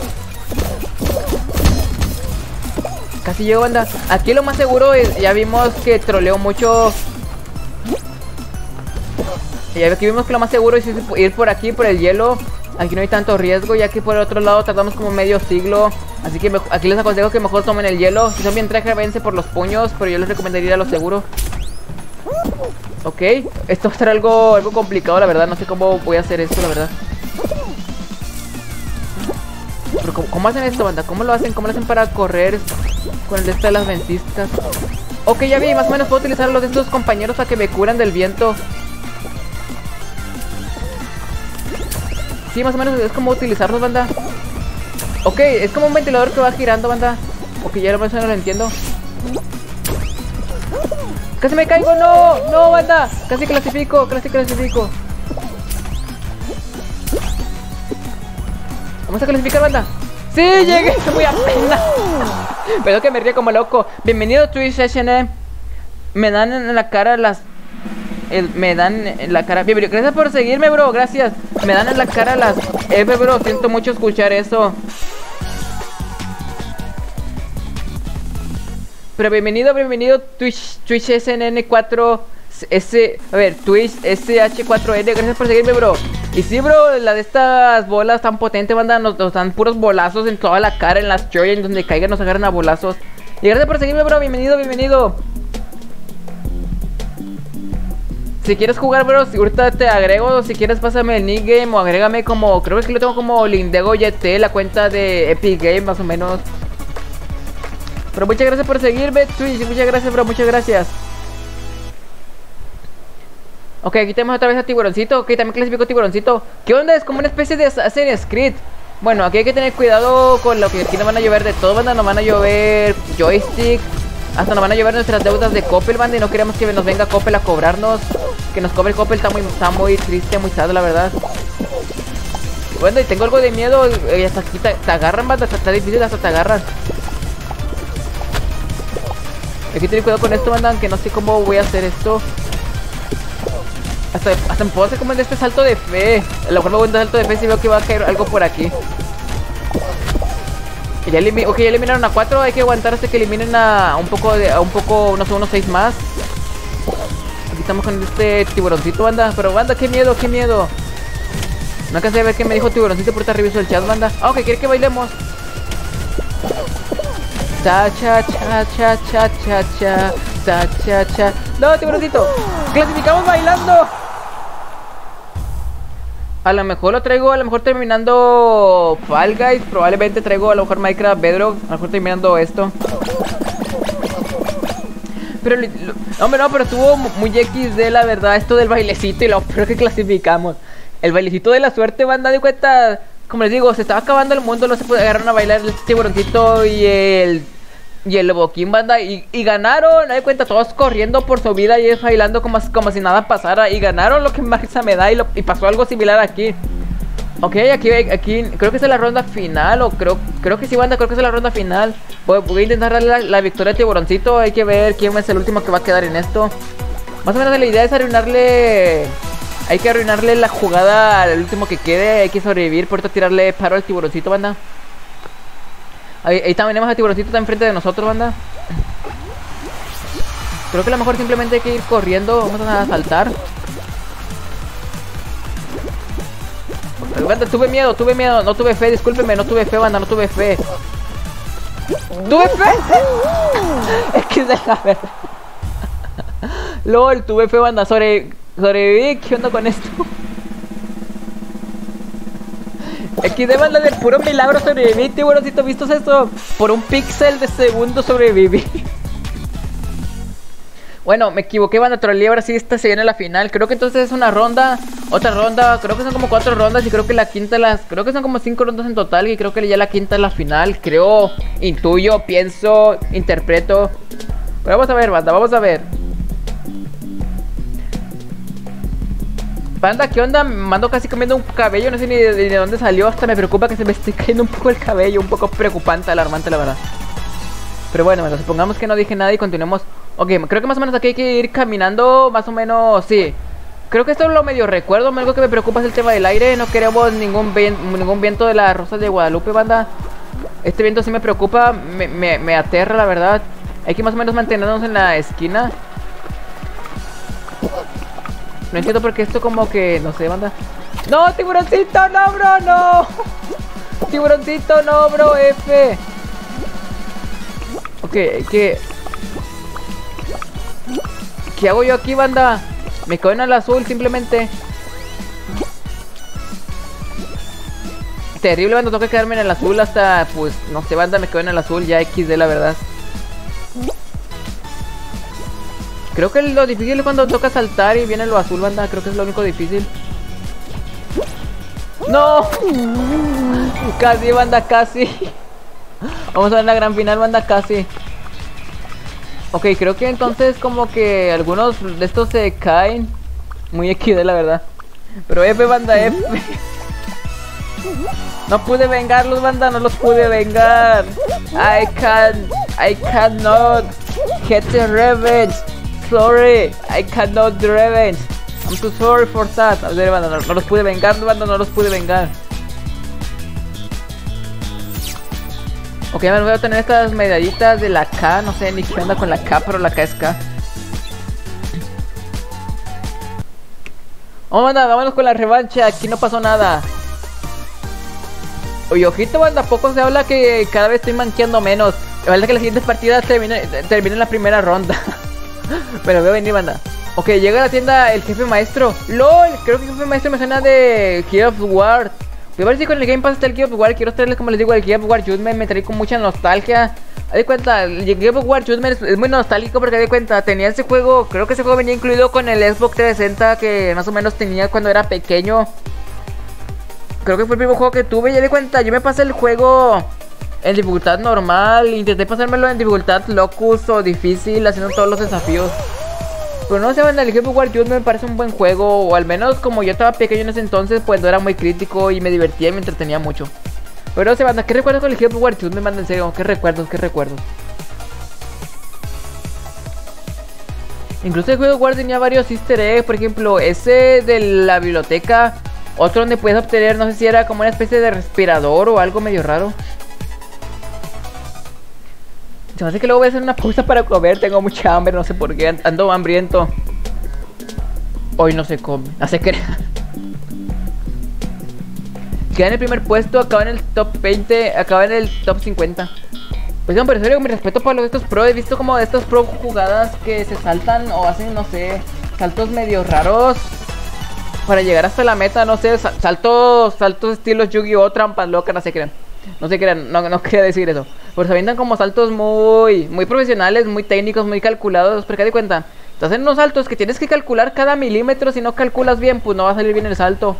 Casi llego, banda. Aquí lo más seguro es, ya vimos que troleo mucho. Y aquí vimos que lo más seguro es ir por aquí, por el hielo. Aquí no hay tanto riesgo, ya que por el otro lado tardamos como medio siglo. Así que aquí les aconsejo que mejor tomen el hielo. Si son bien traje, vence por los puños, pero yo les recomendaría ir a lo seguro. Ok, esto va a ser algo, algo complicado, la verdad. No sé cómo voy a hacer esto, la verdad. Pero ¿cómo, cómo hacen esto, banda? ¿Cómo lo hacen? ¿Cómo lo hacen para correr con el de esta de las ventiscas? Ok, ya vi, más o menos puedo utilizar los de estos compañeros a que me curan del viento. Sí, más o menos es como utilizarlos, banda. Ok, es como un ventilador que va girando, banda. Ok, ya más o menos lo entiendo. ¡Casi me caigo! ¡No! ¡No, banda! Casi clasifico, casi clasifico. Vamos a clasificar, banda. ¡Sí! ¡Llegué! ¡Estoy muy apenas! Pero que me ríe como loco. Bienvenido, Twitch Session. Me dan en la cara las... El, me dan en la cara... Gracias por seguirme, bro. Gracias. Me dan en la cara las F, bro. Siento mucho escuchar eso. Pero bienvenido, bienvenido Twitch, Twitch S N N cuatro S, a ver, Twitch S H cuatro N, gracias por seguirme, bro. Y sí, bro, la de estas bolas tan potentes, banda, nos, nos dan puros bolazos en toda la cara, en las joyas, en donde caigan nos agarran a bolazos. Y gracias por seguirme, bro, bienvenido, bienvenido. Si quieres jugar, bro, si ahorita te agrego, si quieres pásame el nick game o agrégame como, creo que aquí lo tengo como Lindego Y T, la cuenta de Epic Game, más o menos. Pero muchas gracias por seguirme, Twitch. Muchas gracias, bro. Muchas gracias. Ok, aquí tenemos otra vez a Tiburoncito. Ok, también clasifico Tiburoncito. ¿Qué onda? Es como una especie de Assassin's Creed. Bueno, aquí hay que tener cuidado con lo que aquí nos van a llover de todo, banda. Nos van a llover joystick. Hasta nos van a llover nuestras deudas de Coppel, banda. Y no queremos que nos venga Coppel a cobrarnos. Que nos cobre Coppel está muy, está muy triste, muy sad, la verdad. Bueno, y tengo algo de miedo. Y hasta aquí te, te agarran, banda. Está, está difícil, hasta te agarran. Hay que tener cuidado con esto, banda, aunque no sé cómo voy a hacer esto. Hasta, hasta me puedo hacer como en este salto de fe. A lo mejor me voy a dar salto de fe si veo que va a caer algo por aquí. Y ya elimi ok, ya eliminaron a cuatro. Hay que aguantar hasta que eliminen a un poco de, a un poco, no sé, unos seis más. Aquí estamos con este tiburoncito, banda. Pero banda, qué miedo, qué miedo. No alcancé a ver qué me dijo tiburoncito, por ahorita reviso el chat, banda. Ah, ok, quiere que bailemos. Cha cha cha cha cha cha cha cha cha cha. No, tiburoncito. Clasificamos bailando. A lo mejor lo traigo, a lo mejor terminando Fall Guys. Probablemente traigo a lo mejor Minecraft Bedrock. A lo mejor terminando esto. Pero, lo, hombre, no, pero estuvo muy equis de la verdad esto del bailecito y lo peor que clasificamos. El bailecito de la suerte, banda, de cuenta. Como les digo, se estaba acabando el mundo, no se puede agarrar a bailar el tiburoncito y el... Y el boquín, banda, y, y ganaron, me doy cuenta, todos corriendo por su vida y ellos bailando como, como si nada pasara. Y ganaron, lo que más risa me da, y, lo, y pasó algo similar aquí. Ok, aquí, aquí, creo que es la ronda final, o creo, creo que sí, banda, creo que es la ronda final. Voy, voy a intentar darle la, la victoria a tiburoncito, hay que ver quién es el último que va a quedar en esto. Más o menos la idea es arruinarle... Hay que arruinarle la jugada al último que quede, hay que sobrevivir, por eso tirarle paro al tiburoncito, banda. Ahí, ahí también tenemos a tiburoncito, está enfrente de nosotros, banda. Creo que a lo mejor simplemente hay que ir corriendo. Vamos a saltar. Banda, tuve miedo, tuve miedo, no tuve fe, discúlpeme, no tuve fe, banda, no tuve fe. ¡Tuve fe! Es que es de la verdad. LOL, tuve fe, banda, sobre, sobreviví, ¿qué onda con esto? Aquí de banda, de puro milagro sobreviví, tiburoncito, ¿vistos eso? Por un píxel de segundo sobreviví. Bueno, me equivoqué, banda, troleé, ahora sí esta se viene la final. Creo que entonces es una ronda, otra ronda, creo que son como cuatro rondas y creo que la quinta las... Creo que son como cinco rondas en total y creo que ya la quinta es la final. Creo, intuyo, pienso, interpreto. Pero vamos a ver, banda, vamos a ver. Banda, ¿qué onda? Me mando casi comiendo un cabello, no sé ni de, ni de dónde salió. Hasta me preocupa que se me esté cayendo un poco el cabello. Un poco preocupante, alarmante, la verdad. Pero bueno, bueno, supongamos que no dije nada y continuemos. Ok, creo que más o menos aquí hay que ir caminando. Más o menos, sí. Creo que esto lo medio recuerdo. Algo que me preocupa es el tema del aire. No queremos ningún, vien ningún viento de las Rosas de Guadalupe, banda. Este viento sí me preocupa, me, me, me aterra, la verdad. Hay que más o menos mantenernos en la esquina. No entiendo por qué esto como que... No sé, banda. ¡No, tiburoncito! ¡No, bro! ¡No! ¡Tiburoncito! ¡No, bro! ¡F! Ok, ¿qué? ¿Qué hago yo aquí, banda? Me quedo en el azul, simplemente. Terrible, banda. Tengo que quedarme en el azul hasta... Pues, no sé, banda. Me quedo en el azul. Ya equis de, la verdad. Creo que lo difícil es cuando toca saltar y viene lo azul, banda. Creo que es lo único difícil. ¡No! Casi, banda, casi. Vamos a ver la gran final, banda, casi. Ok, creo que entonces como que algunos de estos se caen. Muy equis de, la verdad. Pero F, banda, F. No pude vengarlos, banda, no los pude vengar. I can... I cannot get the revenge. Sorry, I cannot do revenge. I'm too sorry for that. A ver, banda, no, no los pude vengar, banda, no los pude vengar. Ok, me voy a tener estas medallitas de la K. No sé ni qué onda con la K, pero la K es K. Oh, banda, vámonos con la revancha. Aquí no pasó nada. Oye, ojito, banda, poco se habla que cada vez estoy manqueando menos. La verdad que las siguientes partidas terminen termine en la primera ronda. Pero voy a venir, banda. Ok, llega a la tienda el jefe maestro. LOL, creo que el jefe maestro me suena de Gears of War. Voy a ver si con el Game Pass está el Gears of War. Quiero traerles, como les digo, el Gears of War Judgment. Me traí con mucha nostalgia. Haz de cuenta, el Gears of War Judgment es, es muy nostálgico porque, haz de cuenta, tenía ese juego. Creo que ese juego venía incluido con el Xbox trescientos sesenta que más o menos tenía cuando era pequeño. Creo que fue el primer juego que tuve. Y haz de cuenta, yo me pasé el juego en dificultad normal. Intenté pasármelo en dificultad locus o difícil, haciendo todos los desafíos. Pero no sé, banda, el Gears of War Judgment me parece un buen juego. O al menos como yo estaba pequeño en ese entonces, pues no era muy crítico y me divertía y me entretenía mucho. Pero no sé, banda, ¿qué recuerdos con el Gears of War Judgment? Me manda en serio, ¿qué recuerdos? ¿Qué recuerdos? Incluso el juego War tenía varios easter eggs. Por ejemplo, ese de la biblioteca. Otro donde puedes obtener, no sé si era como una especie de respirador o algo medio raro. Se me hace que luego voy a hacer una pausa para comer. Tengo mucha hambre, no sé por qué. Ando hambriento. Hoy no se come, no se crea. Queda en el primer puesto, acaba en el top veinte, acaba en el top cincuenta. Pues no, pero en serio, mi respeto para los de estos pro. He visto como de estas pro jugadas que se saltan o hacen, no sé, saltos medio raros para llegar hasta la meta, no sé, saltos, saltos estilos Yu-Gi-Oh, trampas locas, no se crean. No se crean, no, no quería decir eso. Pero se avientan como saltos muy, muy profesionales, muy técnicos, muy calculados. Porque de cuenta, estás en unos saltos que tienes que calcular cada milímetro. Si no calculas bien, pues no va a salir bien el salto.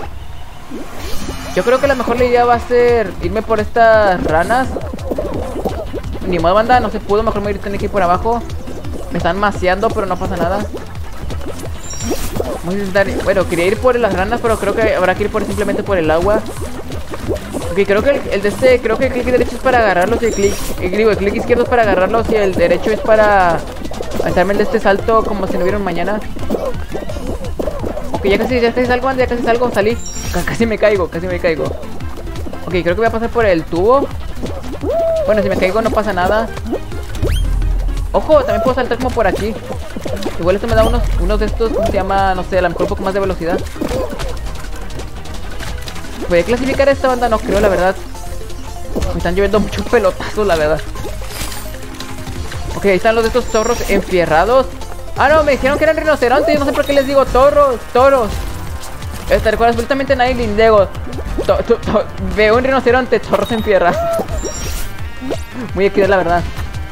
Yo creo que la mejor idea va a ser irme por estas ranas. Ni modo, banda, no se pudo, mejor me voy a tener que ir por abajo. Me están maceando, pero no pasa nada. Vamos a intentar, bueno, quería ir por las ranas, pero creo que habrá que ir por simplemente por el agua. Ok, creo que el, el de este, creo que el clic derecho es para agarrarlos y el clic, el, digo, el clic izquierdo es para agarrarlos y el derecho es para aventarme el de este salto como si no hubiera un mañana. Ok, ya casi, ya casi salgo, ya casi salgo, salí. C casi me caigo, casi me caigo. Ok, creo que voy a pasar por el tubo. Bueno, si me caigo no pasa nada. Ojo, también puedo saltar como por aquí. Igual esto me da unos, unos de estos, ¿cómo se llama? No sé, a lo mejor un poco más de velocidad. ¿Voy a clasificar a esta banda? No creo, la verdad. Me están lloviendo muchos pelotazos, la verdad. Ok, ahí están los de estos zorros enfierrados. Ah, no, me dijeron que eran rinocerontes. Yo no sé por qué les digo toros, toros. Este, recuerda, absolutamente nadie lindego. To, to, to, veo un rinoceronte, zorros enfierrados. Muy equidad, la verdad.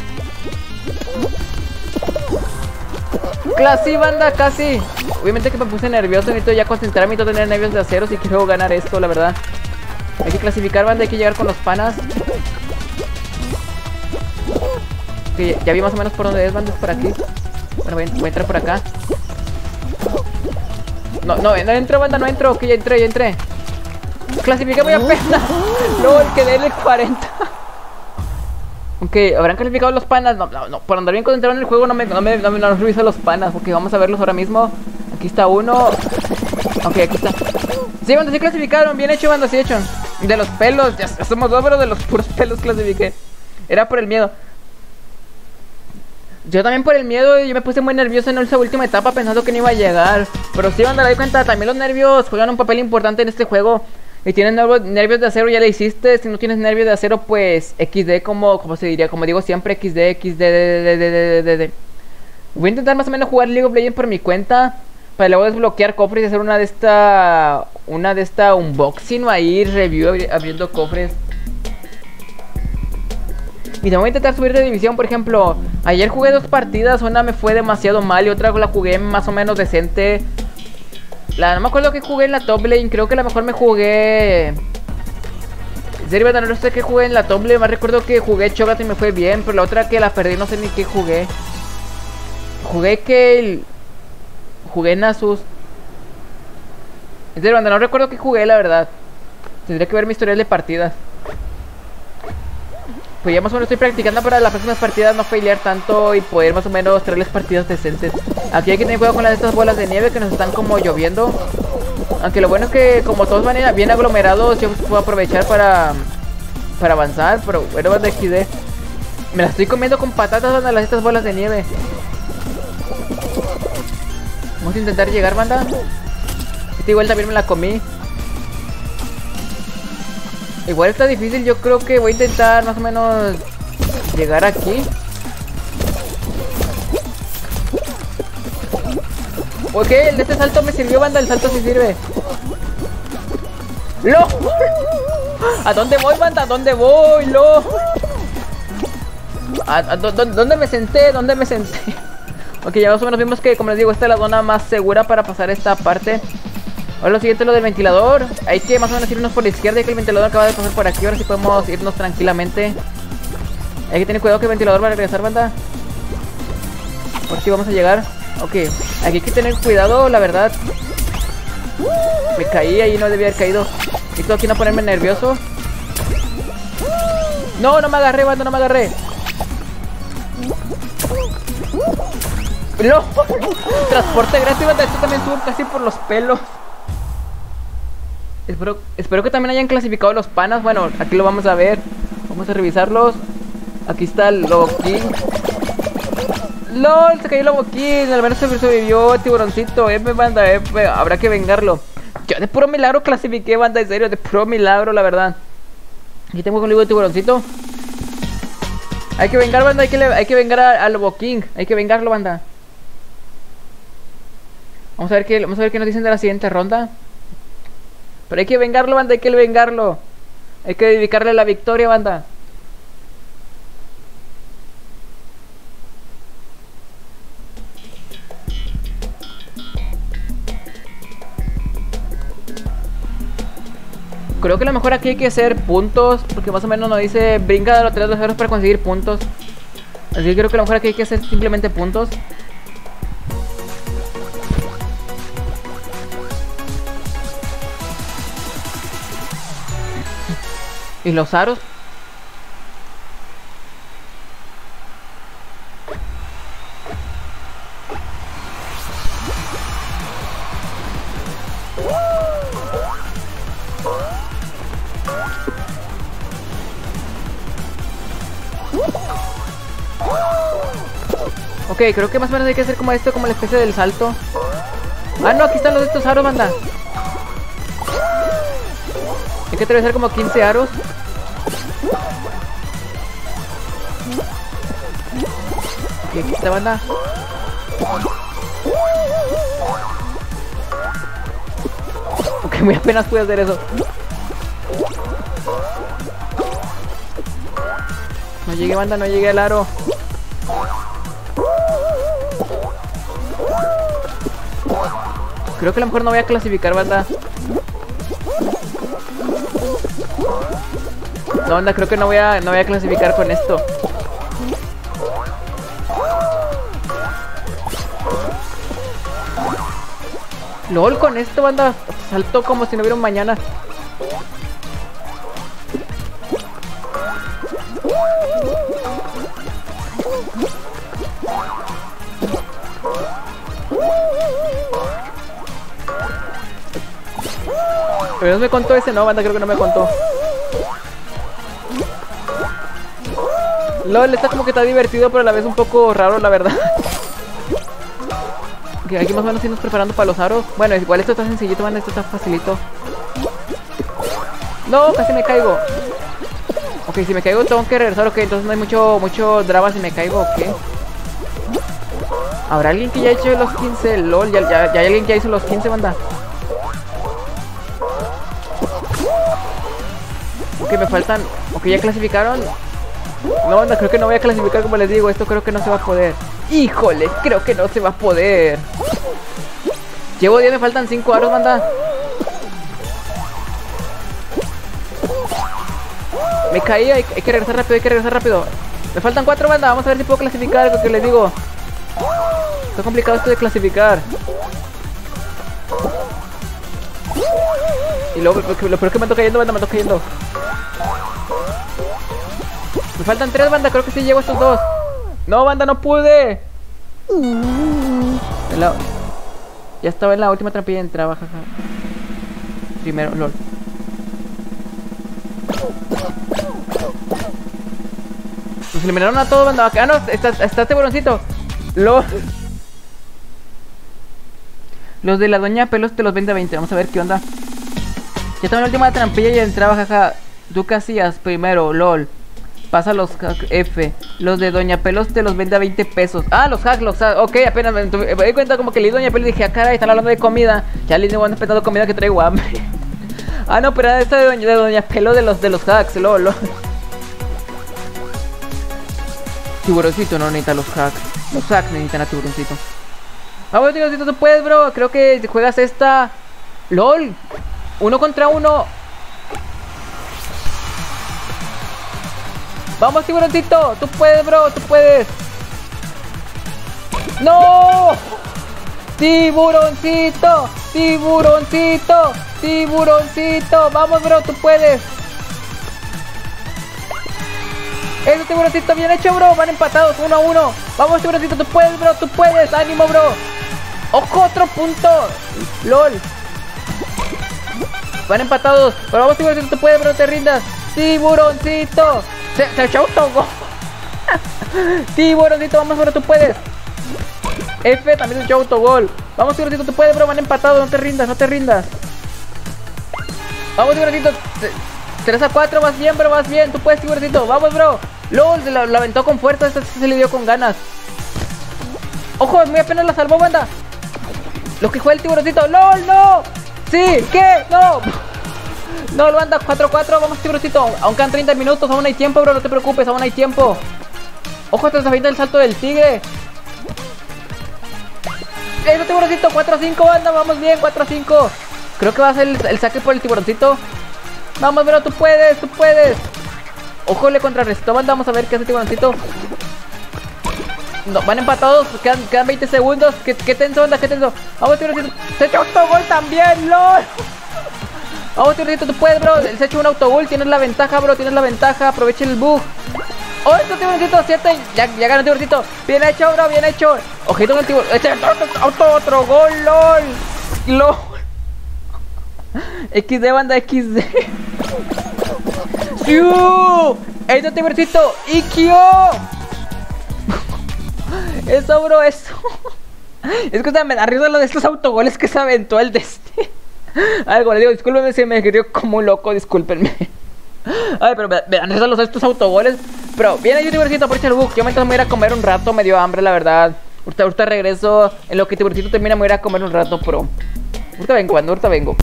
Casi, banda, casi. Obviamente que me puse nervioso. Necesito ya concentrarme y no tener nervios de acero si quiero ganar esto, la verdad. Hay que clasificar, banda, hay que llegar con los panas. Okay, ya vi más o menos por dónde es, banda, es por aquí. Bueno, voy a, voy a entrar por acá. No, no, no entro, banda, no entro. Ok, ya entré, ya entré. Clasifiqué muy apenas. Luego el que dé el cuarenta. Ok, ¿habrán calificado los panas? No, no, no, por andar bien concentrado en el juego no me, no me, no me no reviso los panas. Ok, vamos a verlos ahora mismo. Aquí está uno. Ok, aquí está. Sí, banda, sí clasificaron, bien hecho, banda, sí hecho. De los pelos, ya somos dos, pero de los puros pelos clasifiqué. Era por el miedo. Yo también por el miedo, yo me puse muy nervioso en esa última etapa pensando que no iba a llegar. Pero sí, banda, me doy cuenta, también los nervios juegan un papel importante en este juego. Si tienes nervios de acero ya le hiciste. Si no tienes nervios de acero pues equis de como, como se diría, como digo siempre equis de, equis de, de, de, de, de, de, de. Voy a intentar más o menos jugar League of Legends por mi cuenta para luego desbloquear cofres y hacer una de esta Una de esta unboxing o ahí review abri abriendo cofres. Y también voy a intentar subir de división, por ejemplo. Ayer jugué dos partidas, una me fue demasiado mal y otra la jugué más o menos decente. La, no me acuerdo que jugué en la top lane, creo que a lo mejor me jugué... En serio, no sé qué jugué en la top lane, más recuerdo que jugué Chogat y me fue bien, pero la otra que la perdí no sé ni qué jugué. Jugué que... El... Jugué Nasus. En serio, no recuerdo qué jugué, la verdad. Tendría que ver mi historial de partidas. Pues ya más o menos estoy practicando para las próximas partidas no failear tanto y poder más o menos traerles partidas decentes. Aquí hay que tener cuidado con las de estas bolas de nieve que nos están como lloviendo. Aunque lo bueno es que como todos van bien aglomerados, yo puedo aprovechar para para avanzar. Pero bueno, banda equis de. Me las estoy comiendo con patatas, banda, las estas bolas de nieve. Vamos a intentar llegar, banda. Esta igual también me la comí. Igual está difícil, yo creo que voy a intentar más o menos llegar aquí. Ok, el de este salto me sirvió, banda, el salto sí sirve. ¡Lo! ¿A dónde voy, banda? ¿A dónde voy, lo? ¿A, a, ¿Dónde me senté? ¿Dónde me senté? Ok, ya más o menos vimos que, como les digo, esta es la zona más segura para pasar esta parte. Ahora lo siguiente es lo del ventilador. Hay que más o menos irnos por la izquierda, ya que el ventilador acaba de pasar por aquí. Ahora sí podemos irnos tranquilamente. Hay que tener cuidado que el ventilador va a regresar, banda. Por si vamos a llegar. Ok, aquí hay que tener cuidado, la verdad. Me caí, ahí no debía haber caído. Necesito aquí no ponerme nervioso. No, no me agarré, banda, no me agarré. ¡No! Transporte gratis, banda. Esto también estuvo casi por los pelos. Espero, espero que también hayan clasificado los panas. Bueno, aquí lo vamos a ver. Vamos a revisarlos. Aquí está el Lobo King. ¡Lol! Se cayó el Lobo King. Al menos sobrevivió tiburoncito. F, banda, F. Habrá que vengarlo. Yo de puro milagro clasifiqué, banda. En serio, de puro milagro, la verdad. Aquí tengo conmigo el tiburoncito. Hay que vengar, banda. Hay que, hay que vengar al Lobo King. Hay que vengarlo, banda. Vamos a ver qué, vamos a ver qué nos dicen de la siguiente ronda. Pero hay que vengarlo, banda, hay que vengarlo. Hay que dedicarle la victoria, banda. Creo que lo mejor aquí hay que hacer puntos, porque más o menos nos dice brinca de los tres euros para conseguir puntos. Así que creo que lo mejor aquí hay que hacer simplemente puntos. ¿Y los aros? Ok, creo que más o menos hay que hacer como esto, como la especie del salto. Ah, no, aquí están los de estos aros, banda. Hay que atravesar como quince aros. Y aquí está, banda. Ok, muy apenas pude hacer eso. No llegué, banda, no llegué al aro. Creo que a lo mejor no voy a clasificar, banda. No, banda, creo que no voy a, no voy a clasificar con esto. LOL, con esto, banda. Saltó como si no hubiera un mañana. Pero no me contó ese, no, banda, creo que no me contó. LOL, está como que está divertido, pero a la vez un poco raro, la verdad. Ok, aquí más o menos irnos preparando para los aros. Bueno, igual esto está sencillito, banda, esto está facilito. No, casi me caigo. Ok, si me caigo tengo que regresar, ok, entonces no hay mucho, mucho drama si me caigo, ok. ¿Habrá alguien que ya ha hecho los quince? LOL, ya, ya, ya hay alguien que ya hizo los quince, banda. Ok, me faltan. Ok, ya clasificaron. No, banda, creo que no voy a clasificar, como les digo. Esto creo que no se va a poder. Híjole, creo que no se va a poder. Llevo diez, me faltan cinco aros, banda. Me caí, hay, hay que regresar rápido, hay que regresar rápido. Me faltan cuatro, banda, vamos a ver si puedo clasificar, porque les digo. Está complicado esto de clasificar. Y luego, lo peor es que me ando cayendo, banda, me ando cayendo. Me faltan tres, banda, creo que sí llevo estos dos. No, banda, no pude. La... Ya estaba en la última trampilla y entraba, jaja. Primero, lol. Nos eliminaron a todos, banda. Ah, no, está, está tiburoncito. Lol. Los de la doña Pelos te los vende a veinte. Vamos a ver qué onda. Ya estaba en la última trampilla y entraba, jaja. Tú qué hacías primero, lol. Pasa los hack F. Los de Doña Pelos te los vende a veinte pesos. Ah, los hacks, los hacks. Ok, apenas me, me di cuenta como que le di Doña Pelos y dije, ah, caray, están hablando de comida. Ya le digo, ando esperando comida que traigo hambre. Ah, no, pero era esta de Doña, de Doña Pelos de los, de los hacks, lol, lol. Tiburoncito no necesita los hacks. Los hacks necesitan a tiburoncito. Vamos, tiburoncito, tú puedes, bro. Creo que juegas esta. LOL. Uno contra uno. Vamos, tiburoncito, tú puedes, bro, tú puedes. ¡No! Tiburoncito, tiburoncito, tiburoncito. Vamos, bro, tú puedes. Eso, tiburoncito, bien hecho, bro. Van empatados, uno a uno. Vamos, tiburoncito, tú puedes, bro, tú puedes. Ánimo, bro. Ojo, otro punto. LOL. Van empatados. Pero vamos, tiburoncito, tú puedes, bro, no te rindas. Tiburoncito. Se, se echó autogol. Tiburoncito, vamos, bro, tú puedes. F también se echó autogol. Vamos, tiburoncito, tú puedes, bro. Van empatados, no te rindas, no te rindas. Vamos, tiburoncito. tres a cuatro, vas bien, bro, vas bien. Tú puedes, tiburoncito. Vamos, bro. LOL, se la, la aventó con fuerza. Esta se le dio con ganas. Ojo, muy apenas la salvó, banda. Lo que fue el tiburoncito. LOL, no. Sí, ¿qué? No. No, lo anda cuatro a cuatro. Vamos, tiburoncito. Aún quedan treinta minutos. Aún hay tiempo, bro. No te preocupes, aún hay tiempo. Ojo, hasta se avienta el salto del tigre. Eso, tiburoncito. cuatro a cinco, banda. Vamos bien, cuatro a cinco. Creo que va a ser el, el saque por el tiburoncito. Vamos, bro, tú puedes, tú puedes. Ojo, le contrarrestó, banda. Vamos a ver qué hace tiburoncito. No, van empatados, quedan, quedan veinte segundos. ¿Qué, qué tenso, banda? ¿Qué tenso? Vamos, tiburoncito. Se echó autogol también, LOL. Vamos, tiburoncito, tú puedes, bro. Él se echó un autogol, tienes la ventaja, bro. Tienes la ventaja, aprovecha el bug. ¡Oh, esto, tiburoncito! siete. Ya, ya ganó, tiburoncito. Bien hecho, bro, bien hecho. Ojito con el tiburoncito. Otro, otro gol, LOL. LOL. equis de, banda, equis de. ¡Siu! ¡Esto, tiburoncito! ¡Ikio! Eso, bro, eso. Es que o sea, me da risa lo de estos autogoles que se aventó el de este. Ay, como le digo, discúlpenme si me gritó como un loco, discúlpenme. Ay, pero me, me dan risa los de estos autogoles. Pero viene yo, tiburoncito, aprovecha el bug. Yo mientras me voy a ir a comer un rato, me dio hambre, la verdad. Ahorita, ahorita regreso. En lo que tiburoncito termina, me voy a ir a comer un rato, pero ahorita vengo, ando, ahorita vengo.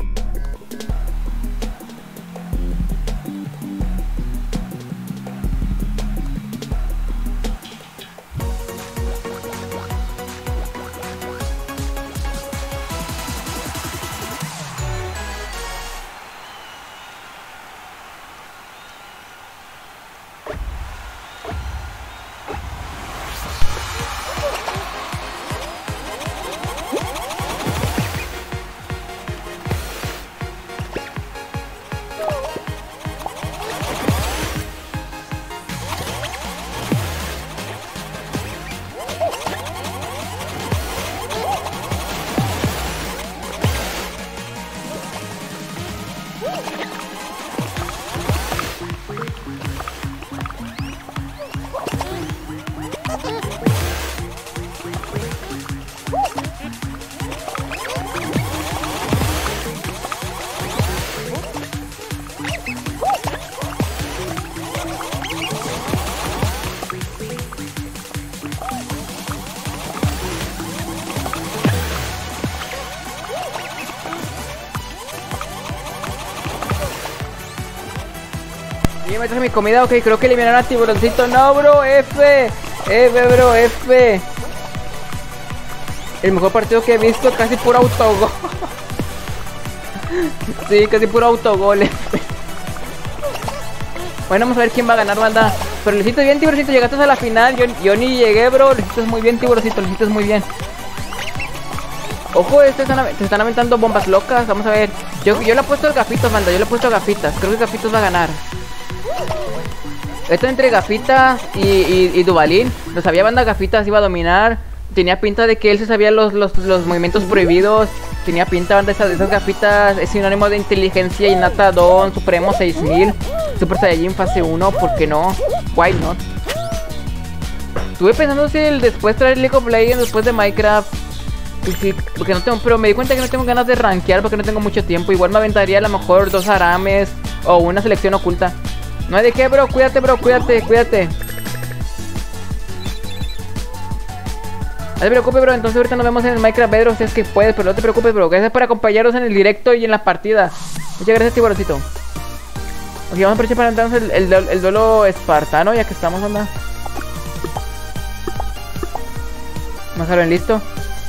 Y me traje mi comida, ok, creo que eliminaron a tiburoncito. No, bro, F. F, bro, F. El mejor partido que he visto, casi puro autogol. Sí, casi puro autogol, F. Bueno, vamos a ver quién va a ganar, banda. Pero lo hiciste bien, tiburoncito, llegaste a la final. Yo, yo ni llegué, bro. Lo hiciste muy bien, tiburoncito, lo hiciste muy bien. Ojo, este están, se están aventando bombas locas. Vamos a ver. Yo, yo le he puesto a Gafitos, banda. Yo le he puesto a Gafitas. Creo que Gafitos va a ganar. Esto entre Gafitas y, y, y Duvalín. Lo sabía, banda. Gafitas iba a dominar. Tenía pinta de que él se sabía los, los, los movimientos prohibidos. Tenía pinta, banda, esas, esas Gafitas. Es sinónimo de inteligencia innata Don Supremo seis mil. Super Saiyajin fase uno. ¿Por qué no? Why not? Estuve pensando si el después traer League of Legends después de Minecraft. Sí, porque no tengo, pero me di cuenta que no tengo ganas de rankear porque no tengo mucho tiempo. Igual me aventaría a lo mejor dos arames o una selección oculta. No hay de qué, bro. Cuídate, bro. Cuídate, cuídate. No te preocupes, bro. Entonces ahorita nos vemos en el Minecraft Bedrock si es que puedes, pero no te preocupes, bro. Gracias por acompañarnos en el directo y en la partida. Muchas gracias, tiburoncito. Ok, vamos a aprovechar para entonces el, el, el duelo espartano, ya que estamos, anda. Vamos a dejarlo en listo.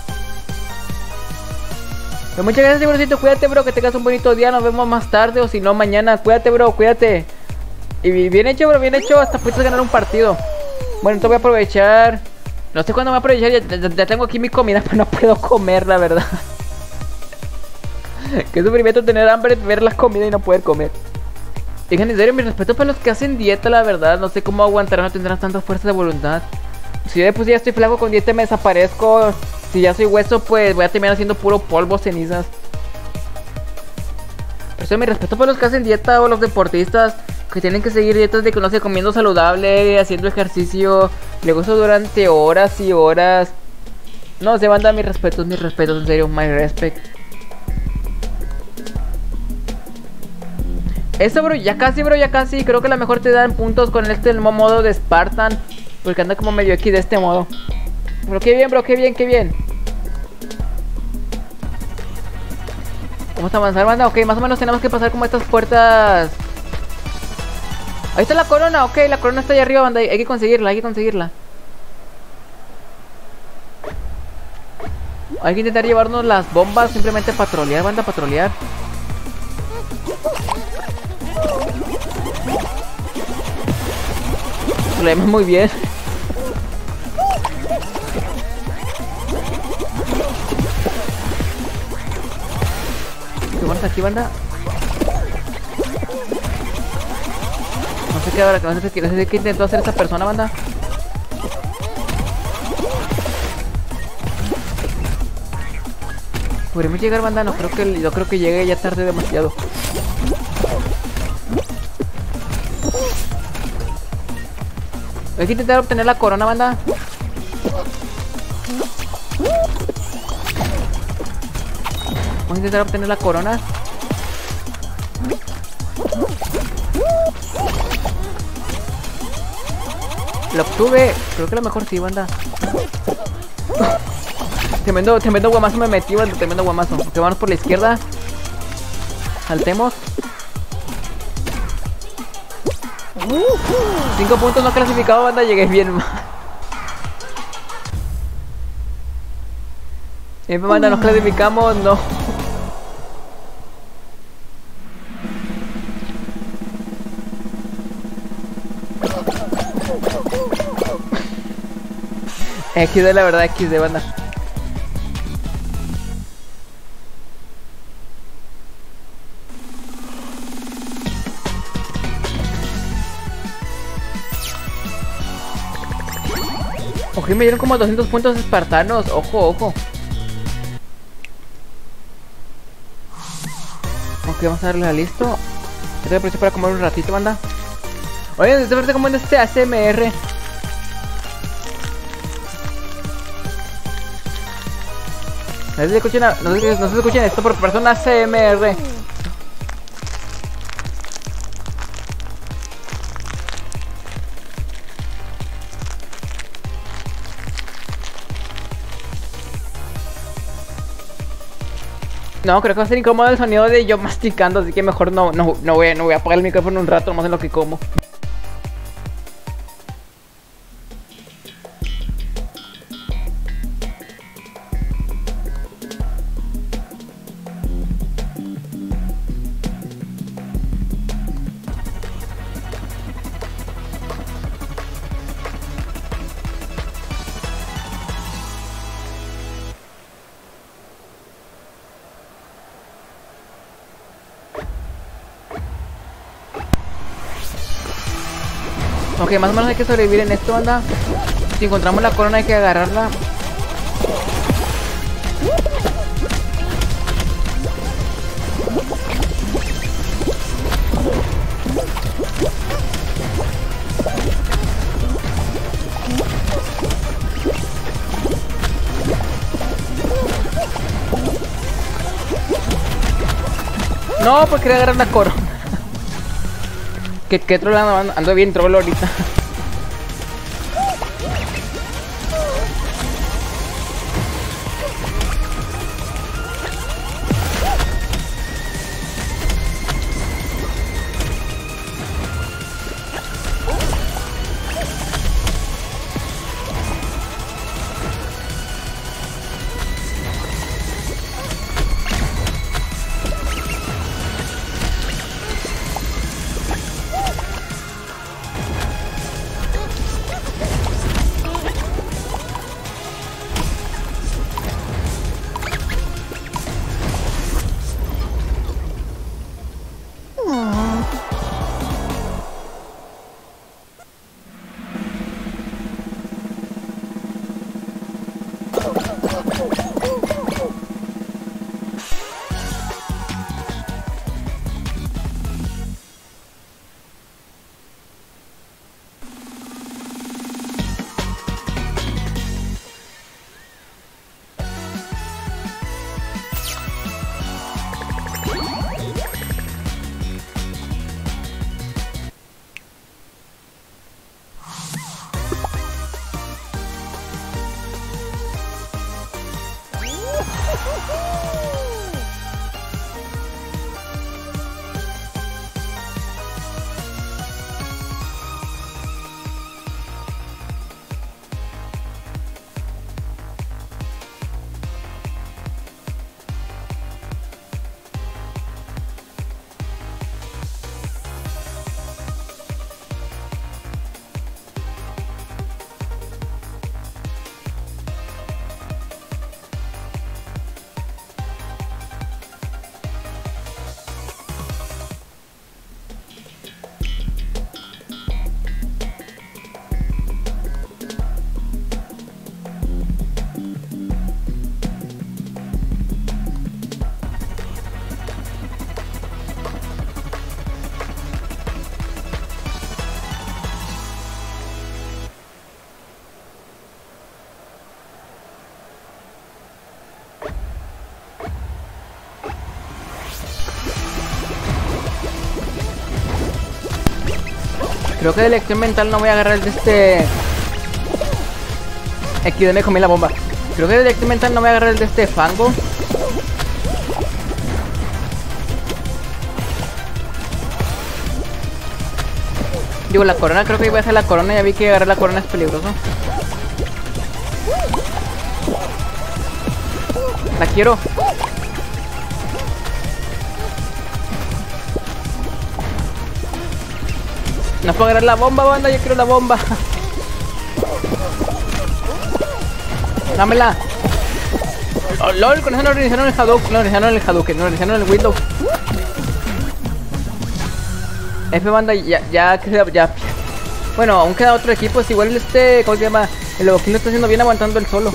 Pero muchas gracias, tiburoncito. Cuídate, bro. Que tengas un bonito día. Nos vemos más tarde o si no mañana. Cuídate, bro. Cuídate. Y bien hecho, bro. Bien hecho. Hasta pudiste ganar un partido. Bueno, entonces voy a aprovechar. No sé cuándo voy a aprovechar. Ya, ya, ya tengo aquí mi comida, pero no puedo comer, la verdad. Qué sufrimiento tener hambre, ver la comida y no poder comer. Digan, en serio, mi respeto para los que hacen dieta, la verdad. No sé cómo aguantarán, no tendrán tanta fuerza de voluntad. Si yo de pues ya estoy flaco con dieta me desaparezco. Si ya soy hueso, pues voy a terminar haciendo puro polvo, cenizas. Por eso mi respeto para los que hacen dieta o los deportistas que tienen que seguir dietas de que no se comiendo saludable, haciendo ejercicio. Luego eso durante horas y horas. No, se manda mis respetos, mis respetos, en serio, my respect. Eso, bro, ya casi, bro, ya casi. Creo que a lo mejor te dan puntos con este el modo de Spartan, porque anda como medio aquí de este modo. Pero qué bien, bro, qué bien, qué bien. Vamos a avanzar, banda. Ok, más o menos tenemos que pasar como estas puertas. Ahí está la corona, ok, la corona está allá arriba, banda. Hay que conseguirla, hay que conseguirla. Hay que intentar llevarnos las bombas, simplemente patrolear, banda, patrolear. Lo vemos muy bien. ¿Qué vamos aquí, banda? No sé qué ahora, no sé qué, no sé qué intentó hacer esa persona, banda. ¿Podríamos llegar, banda? No creo que, yo creo que llegue ya tarde demasiado. Hay que intentar obtener la corona, banda. Vamos a intentar obtener la corona. Lo obtuve. Creo que a lo mejor sí, banda. Tremendo, tremendo guamazo me metí, banda. Tremendo guamazo. Ok, vamos por la izquierda. Saltemos. Cinco puntos no clasificado, banda. Llegué bien mal. Eh, banda, nos clasificamos, no. equis de, la verdad, equis de, banda. Ok, me dieron como doscientos puntos espartanos. Ojo, ojo. Ok, vamos a darle a listo. Yo te aprovecho para comer un ratito, banda. Oye, te parece como en este A S M R. No sé si escuchen, no sé si, no sé si escuchen esto porque parece un A S M R. No, creo que va a ser incómodo el sonido de yo masticando, así que mejor no, no, no, voy, no voy a apagar el micrófono un rato, más en lo que como. Ok, más o menos hay que sobrevivir en esto, banda. Si encontramos la corona hay que agarrarla. No, pues quería agarrar la corona. ¿Qué, qué trolando? Ando, ando bien trolo ahorita. Creo que de lección mental no voy a agarrar el de este... Aquí donde me comí la bomba. Creo que de lección mental no voy a agarrar el de este fango. Digo, la corona, creo que voy a hacer la corona. Ya vi que agarrar la corona es peligroso. La quiero. No puedo agarrar la bomba, banda, yo quiero la bomba. Dámela. Oh, lol, con eso no reiniciaron el Hadouken, no reiniciaron el Hadouken, no reiniciaron el Windows. F, banda, ya, ya, ya. Bueno, aún queda otro equipo, es igual este, ¿cómo se llama? El Lobokin lo está haciendo bien aguantando el solo.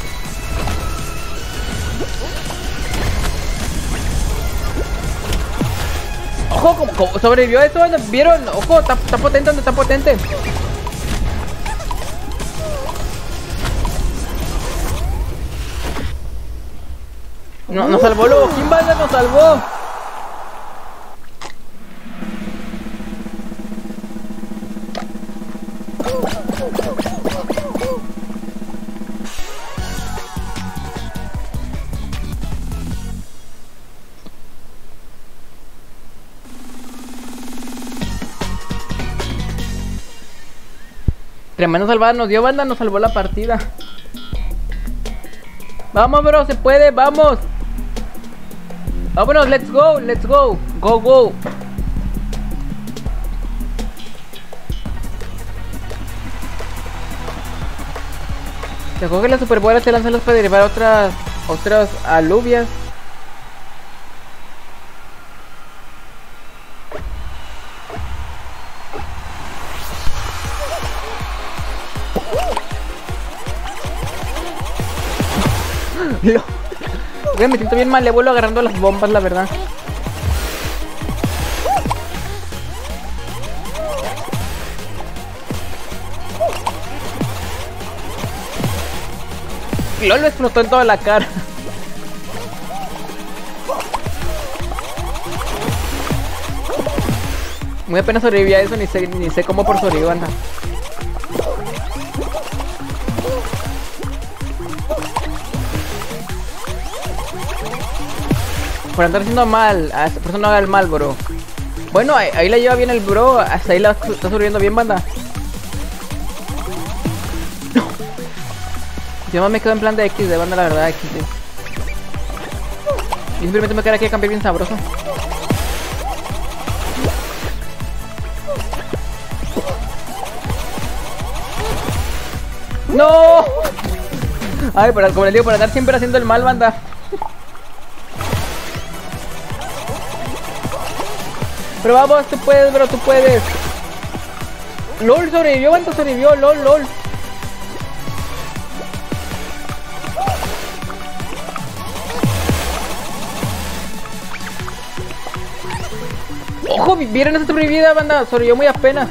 Ojo, como, como sobrevivió esto, ¿vieron? Ojo, está, está potente, está potente. No, nos salvó luego, ¿quién va? Nos salvó. Tremendo salvada nos dio, banda, nos salvó la partida. Vamos, bro, se puede, vamos. Vámonos, let's go, let's go. Go, go. Se coge la superbola, te lanzan los para derivar otras, otras alubias. Lo... Oye, me siento bien malévolo agarrando las bombas, la verdad. LOL, lo explotó en toda la cara. Muy apenas sobreviví a eso, ni sé, ni sé cómo por sobrevivir, anda. Por andar haciendo mal, a esta persona no haga el mal, bro. Bueno, ahí, ahí la lleva bien el bro, hasta ahí la está sobreviviendo bien, banda. No. Yo más me quedo en plan de X, de banda, la verdad, X, sí. Y simplemente me quedo aquí a cambiar bien sabroso. ¡No! Ay, pero como les digo, por andar siempre haciendo el mal, banda. Pero vamos, tú puedes, bro, tú puedes. LOL, sobrevivió, banda, sobrevivió, LOL, LOL. Ojo, vieron esa sobrevivida, banda, sobrevivió muy apenas.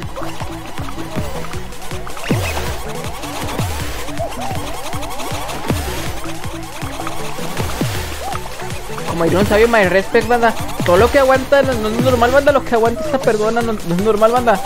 Como yo no sabía, my respect, banda. Todo lo que aguanta no, no es normal, banda. Lo que aguanta esta persona no, no es normal, banda.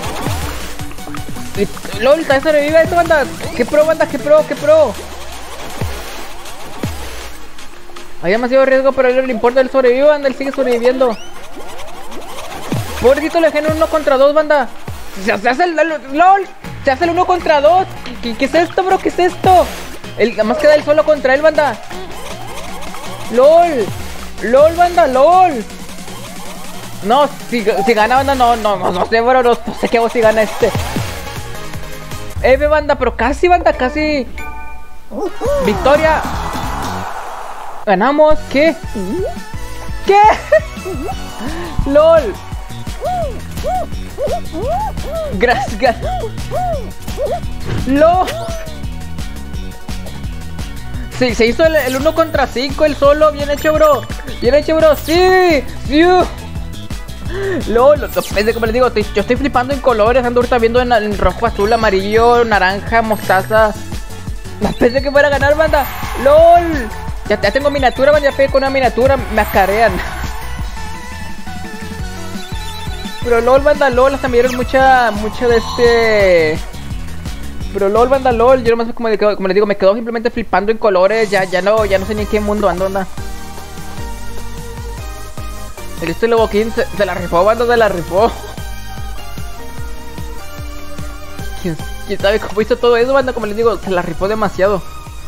Y, LOL, está sobrevive esto, banda. ¿Qué pro, banda? ¿Qué pro? ¿Qué pro? Hay demasiado riesgo, pero a él no le importa, él sobrevive, banda, él sigue sobreviviendo. Pobrecito, le dejan uno contra dos, banda. Se, se hace el, el, LOL, se hace el uno contra dos. ¿Qué, ¿Qué es esto, bro? ¿Qué es esto? El, nada más queda él solo contra él, banda. LOL, LOL, banda, LOL. No, si, si gana, banda, no, no, no, no sé, bro, no, no sé qué hago si gana este. Eh, banda, pero casi, banda, casi. Victoria. Ganamos, ¿qué? ¿Qué? LOL. Gracias. LOL. Sí, se hizo el, el uno contra cinco, el solo. Bien hecho, bro. Bien hecho, bro. Sí. Sí. LOL. Lo, lo, como les digo, estoy, yo estoy flipando en colores. Ando ahorita viendo en, en rojo, azul, amarillo, naranja, mostaza. No pensé que fuera a ganar, banda. LOL. Ya, ya tengo miniatura, banda. Ya pegué con una miniatura. Me acarean. Pero LOL, banda, LOL. Hasta me dieron mucha, mucha de este... Pero LOL, banda, LOL. Yo nomás como, como les digo, me quedo simplemente flipando en colores. Ya, ya no, ya no sé ni en qué mundo ando, anda. El este Lobokin se, se la rifó, banda, se la rifó. ¿Quién, ¿Quién sabe cómo hizo todo eso, banda? Como les digo, se la rifó demasiado.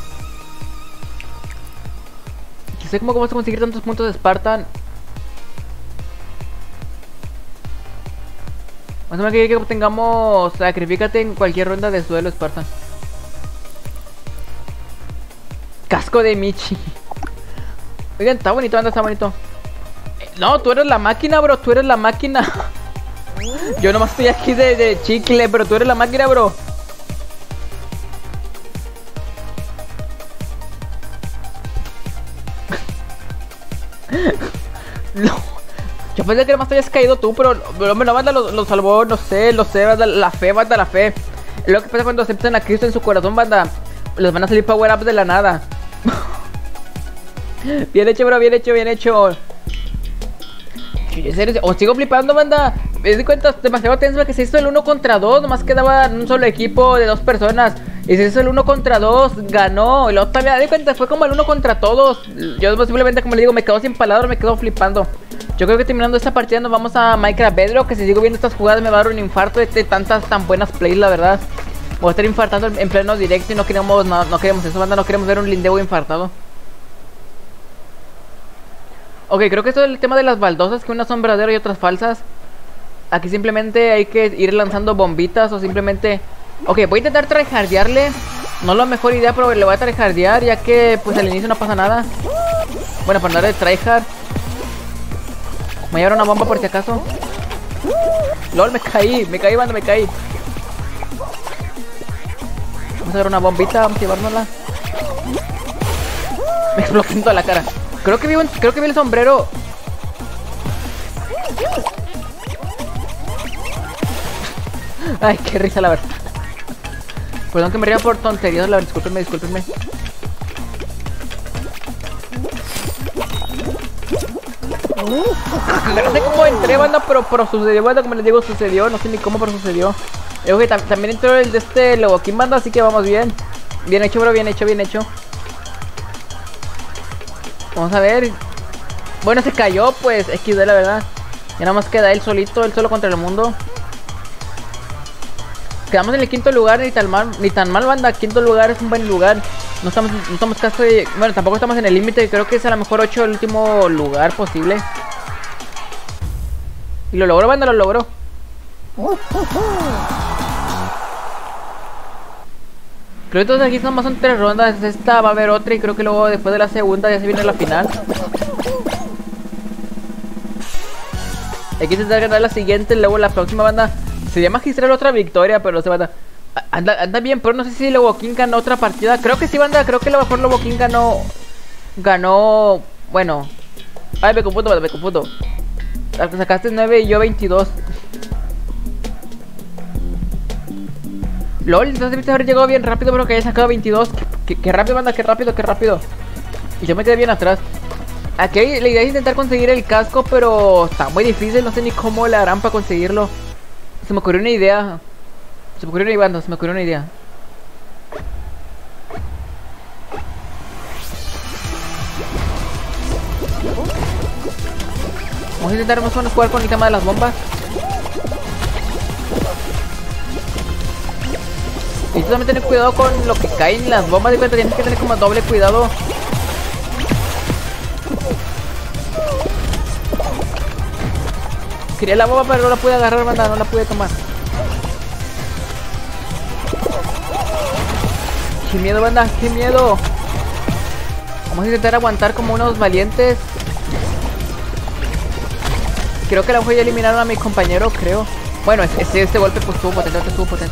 ¿Quién sabe cómo vas a conseguir tantos puntos de Spartan? Más o menos que, que obtengamos. Sacrifícate en cualquier ronda de suelo, Spartan. Casco de Michi. Oigan, está bonito, anda, está bonito. Eh, no, tú eres la máquina, bro. Tú eres la máquina. Yo nomás estoy aquí de, de chicle, pero tú eres la máquina, bro. No. Yo pensé que nomás te habías caído tú, pero, pero hombre, la banda lo, lo salvó, no sé, lo sé, banda, la fe, banda, la fe. Es lo que pasa cuando aceptan a Cristo en su corazón, banda. Les van a salir power ups de la nada. Bien hecho, bro, bien hecho, bien hecho. Os sigo flipando, banda. Me di cuenta, demasiado tenso que se hizo el uno contra dos. Nomás quedaba un solo equipo de dos personas. Y se hizo el uno contra dos, ganó. Y luego todavía, me di cuenta, fue como el uno contra todos. Yo simplemente, como le digo, me quedo sin palabras, me quedo flipando. Yo creo que terminando esta partida nos vamos a Minecraft Bedrock. Que si sigo viendo estas jugadas me va a dar un infarto de tantas tan buenas plays, la verdad. Voy a estar infartando en pleno directo y no queremos, no, no queremos eso, banda. No queremos ver un lindeo infartado. Ok, creo que esto es el tema de las baldosas, que unas son verdaderas y otras falsas. Aquí simplemente hay que ir lanzando bombitas o simplemente... Ok, voy a intentar tryhardearle. No es la mejor idea, pero le voy a tryhardear, ya que pues al inicio no pasa nada. Bueno, para andar de tryhard. Me llevaron una bomba por si acaso. LOL, me caí, me caí, banda, me caí. Vamos a dar una bombita, vamos a llevárnosla. Me explotó en toda la cara. Creo que vi un, creo que vi el sombrero. Ay, qué risa, la verdad. Perdón que me ría por tonterías, la verdad. Discúlpenme, discúlpenme. No sé cómo entré, banda, pero, pero sucedió, banda, como les digo, sucedió. No sé ni cómo, pero sucedió. Yo que tam también entró el de este Lobokin, banda, así que vamos bien. Bien hecho, bro, bien hecho, bien hecho. Vamos a ver. Bueno, se cayó, pues, equis de, la verdad. Ya nada más queda él solito, él solo contra el mundo. Quedamos en el quinto lugar, ni tan mal, ni tan mal, banda. Quinto lugar es un buen lugar. No estamos, no estamos casi, bueno, tampoco estamos en el límite. Creo que es a lo mejor ocho el último lugar posible. Y lo logró, banda, lo logró. Creo que todos aquí nomás son tres rondas. Esta va a haber otra y creo que luego después de la segunda ya se viene la final. Hay que intentar ganar la siguiente, luego la próxima, banda. Sería magistral otra victoria, pero no sé, banda. Anda, anda bien, pero no sé si Lobokin ganó otra partida. Creo que sí, banda, creo que a lo mejor Lobokin ganó. Ganó. Bueno. Ay, me confundo, banda, me confundo. Sacaste nueve y yo veintidós. LOL, entonces debiste haber llegado bien rápido, pero que haya sacado veintidós. Qué, qué, qué rápido, banda, qué rápido, qué rápido. Y yo me quedé bien atrás. Aquí la idea es intentar conseguir el casco, pero está muy difícil, no sé ni cómo le harán para conseguirlo. Se me ocurrió una idea. Se me ocurrió una idea, banda, se me ocurrió una idea. Vamos a intentar más o menos jugar con el tema de las bombas. Y tú también tener cuidado con lo que cae en las bombas. De cuenta, tienes que tener como doble cuidado. Quería la bomba pero no la pude agarrar, banda, no la pude tomar. Qué miedo, banda, qué miedo. Vamos a intentar aguantar como unos valientes. Creo que la voy a eliminar a mi compañero, creo. Bueno, este, este golpe pues estuvo potente, este estuvo potente.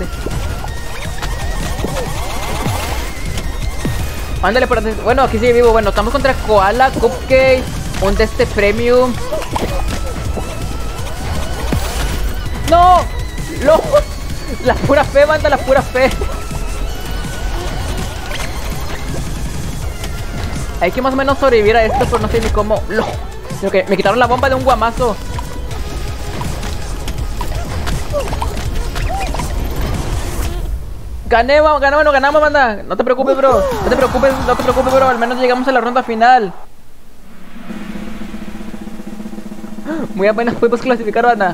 Ándale por antes. Bueno, aquí sigue vivo. Bueno, estamos contra Koala, Cupcake, un de este Premium. ¡No! ¡No! La pura fe, banda, la pura fe. Hay que más o menos sobrevivir a esto, pero no sé ni cómo. ¡No! Okay, me quitaron la bomba de un guamazo. Gané, ganamos, no ganamos, banda. No te preocupes, bro. No te preocupes, no te preocupes, bro. Al menos llegamos a la ronda final. Muy apenas pudimos clasificar, banda.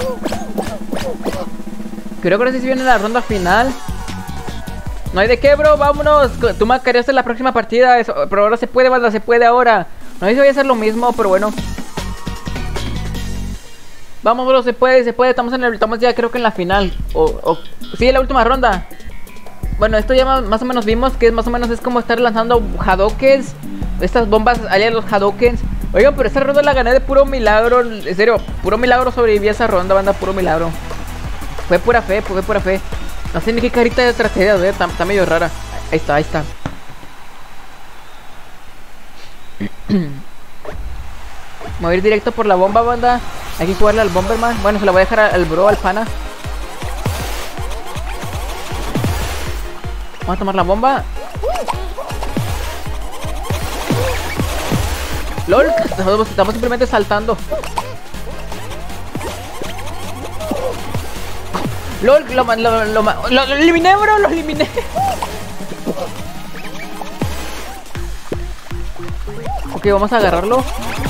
Creo que ahora sí se viene la ronda final. No hay de qué, bro. Vámonos. Tú me querías en la próxima partida. Eso, pero ahora se puede, banda. Se puede ahora. No sé si voy a hacer lo mismo, pero bueno. Vamos, bro. Se puede, se puede. Estamos en el. Estamos ya, creo que en la final. O. o sí, en la última ronda. Bueno, esto ya más, más o menos vimos que es más o menos es como estar lanzando Hadokens. Estas bombas alias los Hadokens. Oigan, pero esa ronda la gané de puro milagro. En serio, puro milagro sobreviví a esa ronda, banda, puro milagro. Fue pura fe, fue pura fe. No sé ni qué carita de tragedia, ver, está, está medio rara. Ahí está, ahí está. Me voy a ir directo por la bomba, banda. Hay que jugarle al Bomberman. Bueno, se la voy a dejar al bro, al pana. Vamos a tomar la bomba. LOL, estamos, estamos simplemente saltando. LOL, lo, lo, lo, lo, lo, lo eliminé, bro, lo eliminé. Ok, vamos a agarrarlo.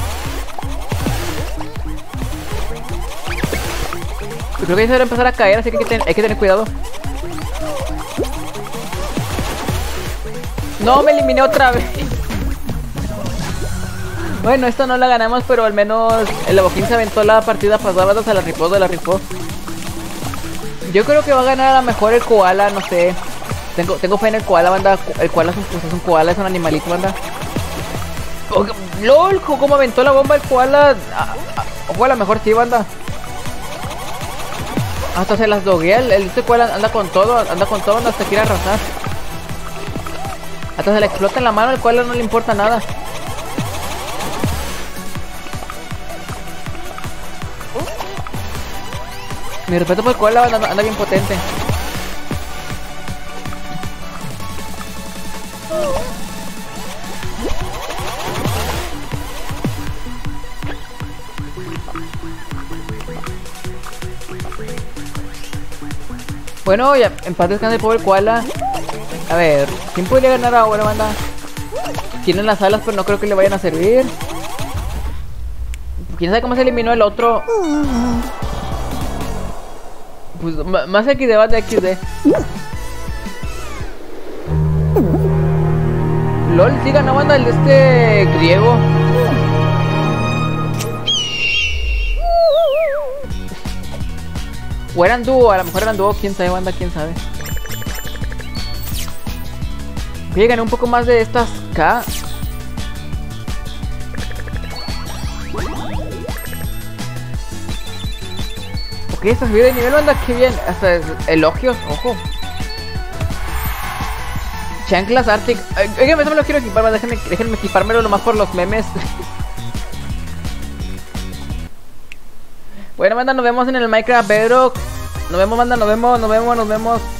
Yo creo que ya se debe empezar a caer, así que hay que, ten, hay que tener cuidado. No, me eliminé otra vez. Bueno, esto no la ganamos, pero al menos el Aboquín se aventó la partida pasada, se la rifó, se la rifó. Yo creo que va a ganar a lo mejor el Koala, no sé. Tengo, tengo fe en el Koala, banda. El Koala es un, pues es un Koala, es un animalito, banda. Oh, LOL, cómo aventó la bomba el Koala. Ojo, a lo mejor sí, banda. Hasta se las doguea, el, el este Koala anda con todo, anda con todo, hasta quiere arrasar. Hasta se le explota en la mano, el Koala no le importa nada. Mi respeto por el Koala, anda, anda bien potente. Bueno, ya, en paz descanse el pobre Koala. A ver, ¿quién podría ganar ahora, banda? Tienen las alas, pero no creo que le vayan a servir. ¿Quién sabe cómo se eliminó el otro? Pues más X D, banda, X D. LOL, sí ganó, banda, el de este griego. O eran dúo, a lo mejor eran dúo, quién sabe, banda, quién sabe. Voy a ganar un poco más de estas K. Ok, esta subida de nivel, banda, qué bien. Hasta elogios, ojo. Chanclas Arctic. Oigan, eso me lo quiero equipar, banda. Déjenme, déjenme equipármelo nomás por los memes. Bueno, banda, nos vemos en el Minecraft Bedrock. Nos vemos, banda, nos vemos, nos vemos, nos vemos.